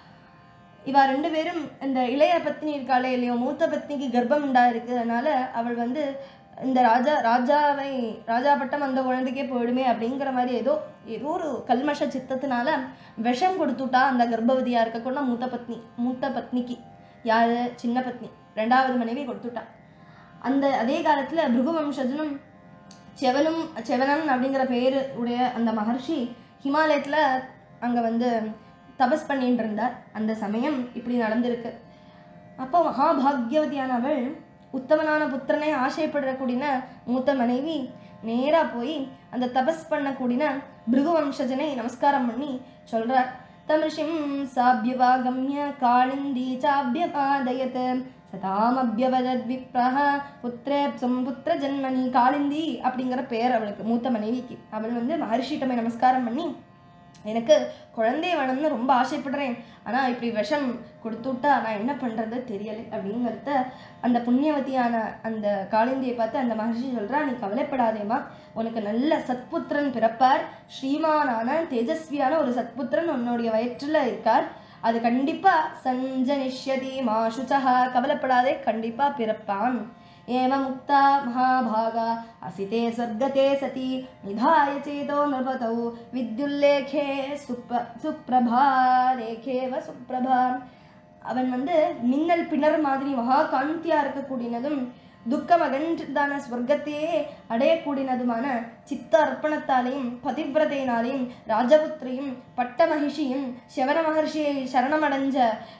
இவ ரெண்டு பேரும் இந்த இளைய பத்னி இருக்காளே இல்லையோ, மூத்த பத்னிக்கு கர்ப்பம் உண்டா இருக்கு. அதனால அவள் வந்து இந்த ராஜா ராஜாவை ராஜா பட்டம் அந்த குழந்தைக்கே போயிடுமே அப்படிங்கிற மாதிரி ஏதோ ஏதோ ஒரு கல்மஷ சித்தத்தினால விஷம் கொடுத்துட்டா அந்த கர்ப்பவதியா இருக்கக்கூட மூத்த பத்னி. மூத்த பத்னிக்கு யாரு, சின்ன பத்னி, ரெண்டாவது மனைவி கொடுத்துட்டா. அந்த அதே காலத்துல பிருகு வம்சஜனும் செவனும் செவனன் அப்படிங்கிற பேரு உடைய அந்த மகர்ஷி ஹிமாலயத்துல அங்க வந்து தபஸ் பண்ணிட்டு இருந்தார். அந்த சமயம் இப்படி நடந்திருக்கு. அப்போ மகாபாகியவதியானவள் உத்தமனான புத்திரனை ஆசைப்படக்கூடிய மூத்த மனைவி நேரா போய் அந்த தபஸ் பண்ணக்கூடிய பிருகு வம்சஜனை நமஸ்காரம் பண்ணி சொல்றார். தமிஷிம் சாபியவாகம்ய காளிந்தி சாபியபாதயத் சதாமபியவதத் விப்ரஹ புத்ரேப்சும் புத்திர ஜன்மனி. காளிந்தி அப்படிங்கிற பேர் அவளுக்கு, மூத்த மனைவிக்கு. அவள் வந்து மகர்ஷிட்டமை நமஸ்காரம் பண்ணி, எனக்கு குழந்தைய வேணும்னு ரொம்ப ஆசைப்படுறேன், ஆனா இப்படி விஷம் கொடுத்துட்டா நான் என்ன பண்றது தெரியலை அப்படிங்கிறத அந்த புண்ணியவதியான அந்த காளிந்தியை பார்த்து அந்த மகர்ஷி சொல்றா, நீ கவலைப்படாதேமா, உனக்கு நல்ல சத்புத்திரன் பிறப்பார். ஸ்ரீமானான தேஜஸ்வியான ஒரு சத்புத்திரன் உன்னுடைய வயிற்றுல இருக்கார். அது கண்டிப்பா சஞ்சனிஷ்யதி மாசுச்சஹா, கவலைப்படாதே, கண்டிப்பா பிறப்பான். ஏவ முக்தா மகாபாகா அசிதே சொர்க்கதே சதி நிதாய சேதோ நிருபதௌ வித்யுல்லேகே சுப்ர சுப்ரபா ரேகேவ சுப்ரபா. அவன் வந்து மின்னல் பிணர் மாதிரி மகா காந்தியா இருக்கக்கூடியனதும் துக்கம் அகன்றதான ஸ்வர்க்கத்தையே அடையக்கூடியனதுமான சித்த அர்ப்பணத்தாலையும் பதிவிரதையினாலையும் ராஜபுத்திரையும் பட்ட மகிஷியும் சிவன மகர்ஷியை சரணமடைஞ்ச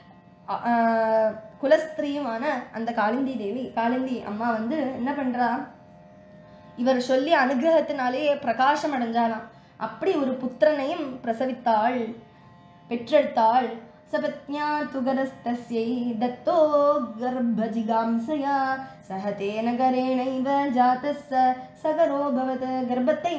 குலஸ்திரியுமான அந்த காளிந்தி தேவி, காளிந்தி அம்மா வந்து என்ன பண்றா, இவர் சொல்லி அனுகிரகத்தினாலே பிரகாசம் அடைஞ்சாலாம். அப்படி ஒரு புத்திரனையும் பிரசவித்தாள், பெற்றெடுத்தாள். சபத்ஞா துகரஸ்தஸ்யை தத்தோ கர்ப்பஜிகாம்சயா சஹதே நகரேணைவ ஜாதஸ்ஸ சகரோ பவத். கர்ப்பத்தை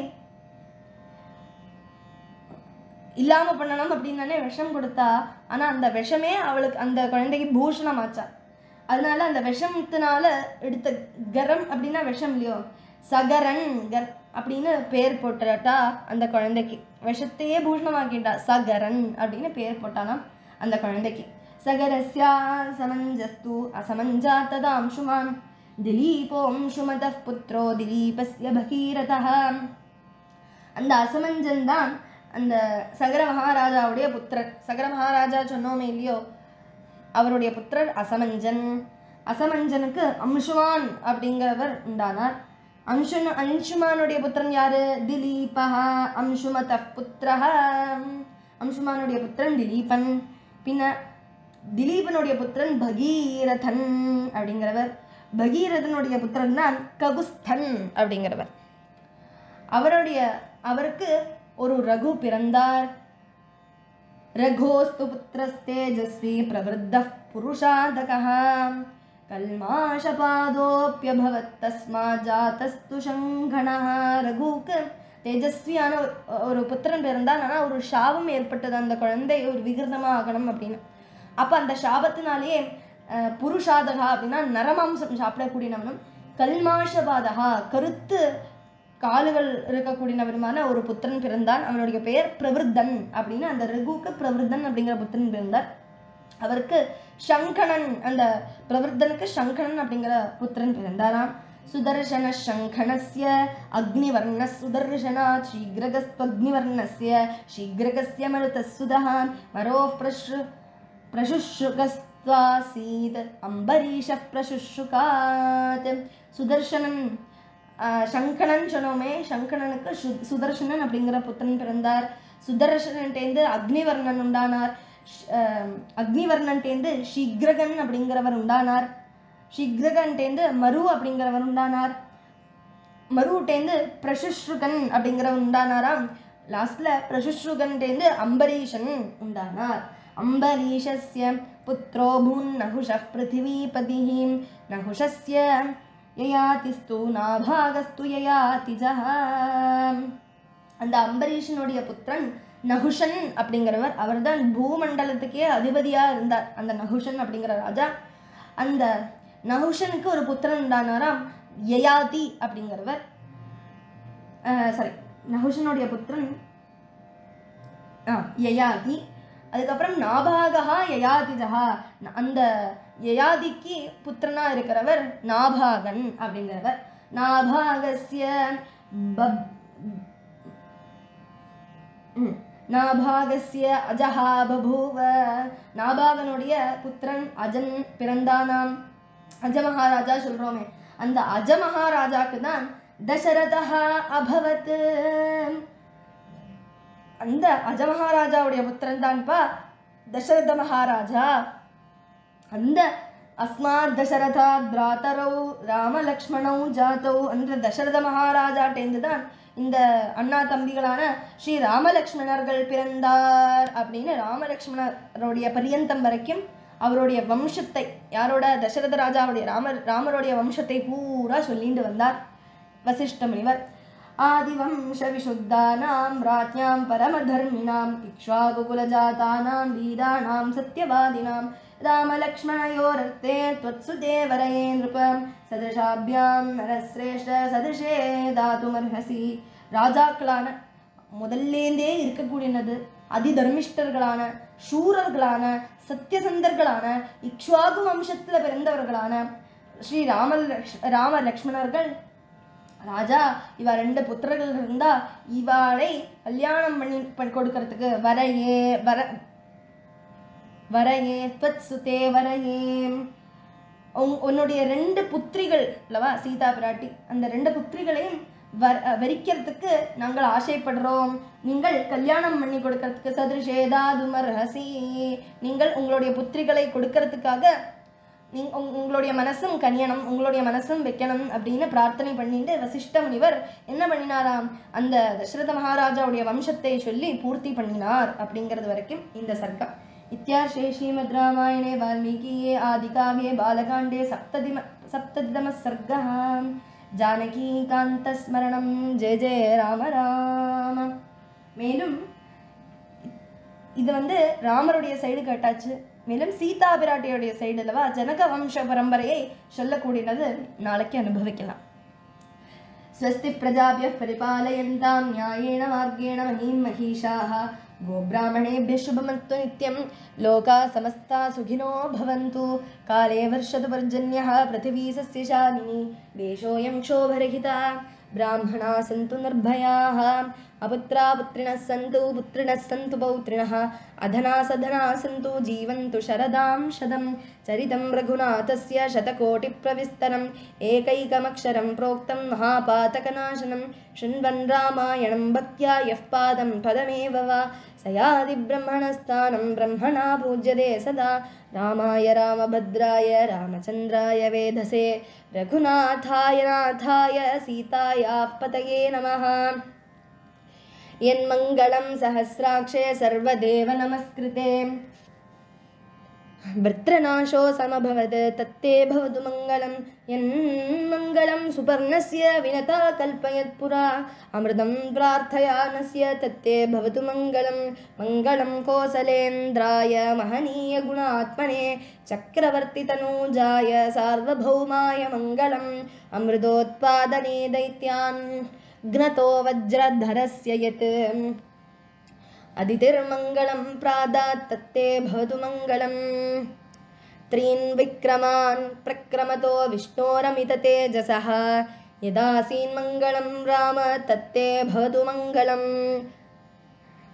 இல்லாம பண்ணணும் அப்படின்னு தானே விஷம் கொடுத்தா. ஆனா அந்த விஷமே அவளுக்கு அந்த குழந்தைக்கு பூஷணம் ஆச்சா. அதனால அந்த விஷத்தினால எடுத்த கரம் அப்படின்னா விஷம் இல்லையோ, சகரன் கர் அப்படின்னு பேர் போட்டுட்டா அந்த குழந்தைக்கு. விஷத்தையே பூஷணமாக்கிட்டா, சகரன் அப்படின்னு பேர் போட்டாலாம் அந்த குழந்தைக்கு. சகரஸ்யா சமஞ்சஸ்து அசமஞ்சாத்ததா அம்சுமான் திலீபோ அம்சுமத புத்ரோ திலீபஸ்ய பகீரதஹ. அந்த அசமஞ்சன் தான் அந்த சகர மகாராஜாவுடைய புத்திரர். சகர மகாராஜா சொன்னோமே இல்லையோ, அவருடைய புத்திரர் அசமஞ்சன். அசமஞ்சனுக்கு அம்சுமான் அப்படிங்கிறவர் உண்டானார். அம்சுன் அம்சுமானுடைய புத்திரன் யாரு, திலீபஹ அம்சுமத புத்திரஹ. அம்சுமானுடைய புத்திரன் திலீபன். பின்ன திலீபனுடைய புத்திரன் பகீரதன் அப்படிங்கிறவர். பகீரதனுடைய புத்திரன் தான் ககுஸ்தன் அப்படிங்கிறவர். அவருடைய அவருக்கு ஒரு ரகு பிறந்தார். ரகோஸ்து புத்திரஸ்தேஜஸ்வி பிரவருத்த புருஷாதகः கல்மாஷபாதோப்யபவத் தஸ்மாத் ஜாதஸ்து சங்கணः. ரகுவுக்கு தேஜஸ்வியான ஒரு புத்திரன் பிறந்தான். ஆனா ஒரு சாபம் ஏற்பட்டது, அந்த குழந்தை ஒரு விகிருதமா ஆகணும் அப்படின்னு. அப்ப அந்த சாபத்தினாலேயே புருஷாதகா அப்படின்னா நரமாம்சம் சாப்பிடக்கூடியவனும், கல்மாஷபாதகா கருத்து காலுகள் இருக்கக்கூடியவருமான ஒரு புத்திரன் பிறந்தான். அவனுடைய பெயர் பிரவருத்தன் அப்படின்னு. அந்த ரகுவுக்கு பிரவருத்தன் அப்படிங்கிற புத்திரன் பிறந்தார். அவருக்கு சங்கணன், அந்த பிரவருத்தனுக்கு சங்கணன் அப்படிங்கிற புத்திரன் பிறந்தாராம். சுதர்சன சங்கணஸ்ய அக்னிவர்ண சுதர்சனா சீக்ரகஸ்த்வக்னிவர்ணஸ்ய சீக்ரகஸ்ய மருதசுதஹ மரோஃ பிரஷ்ரு பிரசுஷ்ருகஸ்த்வாசீத் அம்பரீஷ பிரசுஷ்ருகாத். சுதர்சனன் சங்கணன் சொன்னோமே, சங்கணனுக்கு சு சுதர்சனன் அப்படிங்கிற புத்திரன் பிறந்தார். சுதர்சனன்டேந்து அக்னிவர்ணன் உண்டானார். அக்னிவர்ணன்டேந்து ஷிக்ரகன் அப்படிங்கிறவர் உண்டானார். ஷிக்ரகன்டேந்து மரு அப்படிங்கிறவர் உண்டானார். மருட்டேந்து பிரசுஷ்ருகன் அப்படிங்கிறவர் உண்டானாராம். லாஸ்ட்ல பிரசுஷ்ருகன்டேந்து அம்பரீஷன் உண்டானார். அம்பரீஷஸ்ய புத்ரோ பூன் நகுஷः பிருத்திவீபதிः நகுஷஸ்ய யயாதிஸ்து நாபாகஸ்து யயாதிஜஹ. அந்த அம்பரீஷனுடைய புத்திரன் நகுஷன் அப்படிங்கிறவர். அவர்தான் பூமண்டலத்துக்கே அதிபதியா இருந்தார், அந்த நகுஷன் அப்படிங்கிற ராஜா. அந்த நகுஷனுக்கு ஒரு புத்திரன் உண்டானாராம், யயாதி அப்படிங்கிறவர். சாரி, நகுஷனுடைய புத்திரன் யயாதி. அதுக்கப்புறம் நாபாகா யயாதிஜஹா, அந்த யயாதிக்கு புத்திரனா இருக்கிறவர் நாபாகன் அப்படிங்கிறவர். நாபாகஸ்ய நாபாகஸ்ய அஜஹா பபூவ. நாபாகனுடைய புத்திரன் அஜன் பிறந்தானாம். அஜ மகாராஜா சொல்றோமே, அந்த அஜ மகாராஜாக்கு தான் தசரதஹ அபவத். அந்த அஜ மகாராஜாவுடைய புத்திரன் தான்ப்பா தசரத மகாராஜா. அந்த அஸ்மாத் தசரதாத் பிராதரௌ ராம லக்ஷ்மணௌ ஜாதௌ. அந்த தசரத மகாராஜாட்டேந்து தான் இந்த அண்ணா தம்பிகளான ஸ்ரீ ராமலக்ஷ்மணர்கள் பிறந்தார் அப்படின்னு ராமலக்ஷ்மணருடைய பரியந்தம் வரைக்கும் அவருடைய வம்சத்தை, யாரோட, தசரத ராஜாவுடைய ராமர் ராமருடைய வம்சத்தை பூரா சொல்லிட்டு வந்தார் வசிஷ்ட முனிவர். ஆதிவம்ச விசுத்தானாம் ராஜ்ஞாம் பரமதர்மிணாம் இக்ஷ்வாகுகுலஜாதானாம் வீராணாம் சத்யவாதினாம் ராமலக்ஷ்மணயோரர்த்தே த்வத்சுதே வரயே நிருபம் சதிருஷாபியாம் நரஸ்ரேஷ்ட சதிருஷே தாதுமர்ஹசி. ராஜாக்களான முதல்லேந்தே இருக்கக்கூடியது அதிதர்மிஷ்டர்களான சூரர்களான சத்தியசந்தர்களான இக்ஷ்வாகு வம்சத்துல பிறந்தவர்களான ஸ்ரீ ராம ராம லக்ஷ்மணர்கள். ராஜா இவ ரெண்டு புத்திரர்கள் இருந்தா இவாளை கல்யாணம் பண்ணி கொடுக்கறதுக்கு வரையே வர வரையே த்வத் சுதே வரையே. உன்னுடைய ரெண்டு புத்திரிகள் அல்லவா சீதா பிராட்டி, அந்த ரெண்டு புத்திரிகளையும் வர வரிக்கிறதுக்கு நாங்கள் ஆசைப்படுறோம். நீங்கள் கல்யாணம் பண்ணி கொடுக்கறதுக்கு சதிருஷேதாதுமர்ஹசி, நீங்கள் உங்களுடைய புத்திரிகளை கொடுக்கறதுக்காக நீ உங்களுடைய மனசும் கனியணும், உங்களுடைய மனசும் வைக்கணும் அப்படின்னு பிரார்த்தனை பண்ணிட்டு வசிஷ்ட முனிவர் என்ன பண்ணினாராம், அந்த தசரத மகாராஜாவுடைய வம்சத்தை சொல்லி பூர்த்தி பண்ணினார் அப்படிங்கிறது வரைக்கும் இந்த சர்க்கம். இத்தியார்ஷே ஸ்ரீமத் ராமாயணே வால்மீகியே ஆதிகாவ்யே பாலகாண்டே சப்ததிம சப்ததிதம சர்க்கः. ஜானகி காந்த ஸ்மரணம். ஜெய ஜெய ராம ராம. மேலும் இது வந்து ராமருடைய சைடு கேட்டாச்சு. மேலும் சீதா பிராட்டியுடைய சைடு அல்லவா ஜனக வம்ச பரம்பரையை சொல்லக்கூடியது நாளைக்கு அனுபவிக்கலாம். ஸ்வஸ்தி பிரஜாபிய பரிபாலயந்தாம் நியாயேன மார்கேண மஹீம் மஹீஷாஹ गोब्राह्मणेभ्यः शुभमस्तु नित्यं लोका समस्ता सुखिनो भवन्तु काले वर्षतु पर्जन्यः पृथिवी सस्यशालिनी देशोऽयं क्षोभरहितः ब्राह्मणाः सन्तु निर्भयाः अपुत्रा पुत्रिणः सन्तु पुत्रिणः सन्तु पौत्रिणः अधना सधना सन्तु जीवन्तु शरदां शतं चरितं रघुनाथस्य शतकोटिप्रविस्तरम् एकैकमक्षरं प्रोक्तं महापातकनाशनं शृण्वन् रामायणं भक्त्या यः पादं पदमेव वा स याति ब्रह्मणस्थानं ब्रह्मणा पूज्यते सदा रामाय रामभद्राय रामचन्द्राय वेधसे रघुनाथाय नाथाय सीतायाः पतये नमः यन्मङ्गलं सहस्राक्षे सर्वदेव नमस्कृते वृत्रनाशो समभवत् तत्ते भवतु मङ्गलं यन्मङ्गलं सुपर्णस्य विनता कल्पयत् पुरा अमृतं प्रार्थयानस्य तत्ते भवतु मङ्गलं मङ्गलं कोसलेन्द्राय महनीयगुणात्मने चक्रवर्तितनूजाय सार्वभौमाय मङ्गलम् अमृतोत्पादने दैत्यान् घ्नतो वज्रधरस्य यत् अदितिर्मङ्गलं प्रादात् तत्ते भवतु मङ्गलम् त्रीन् विक्रमान् प्रक्रमतो विष्णोरमित तेजसः यदासीन्मङ्गलं राम तत्ते भवतु मङ्गलम्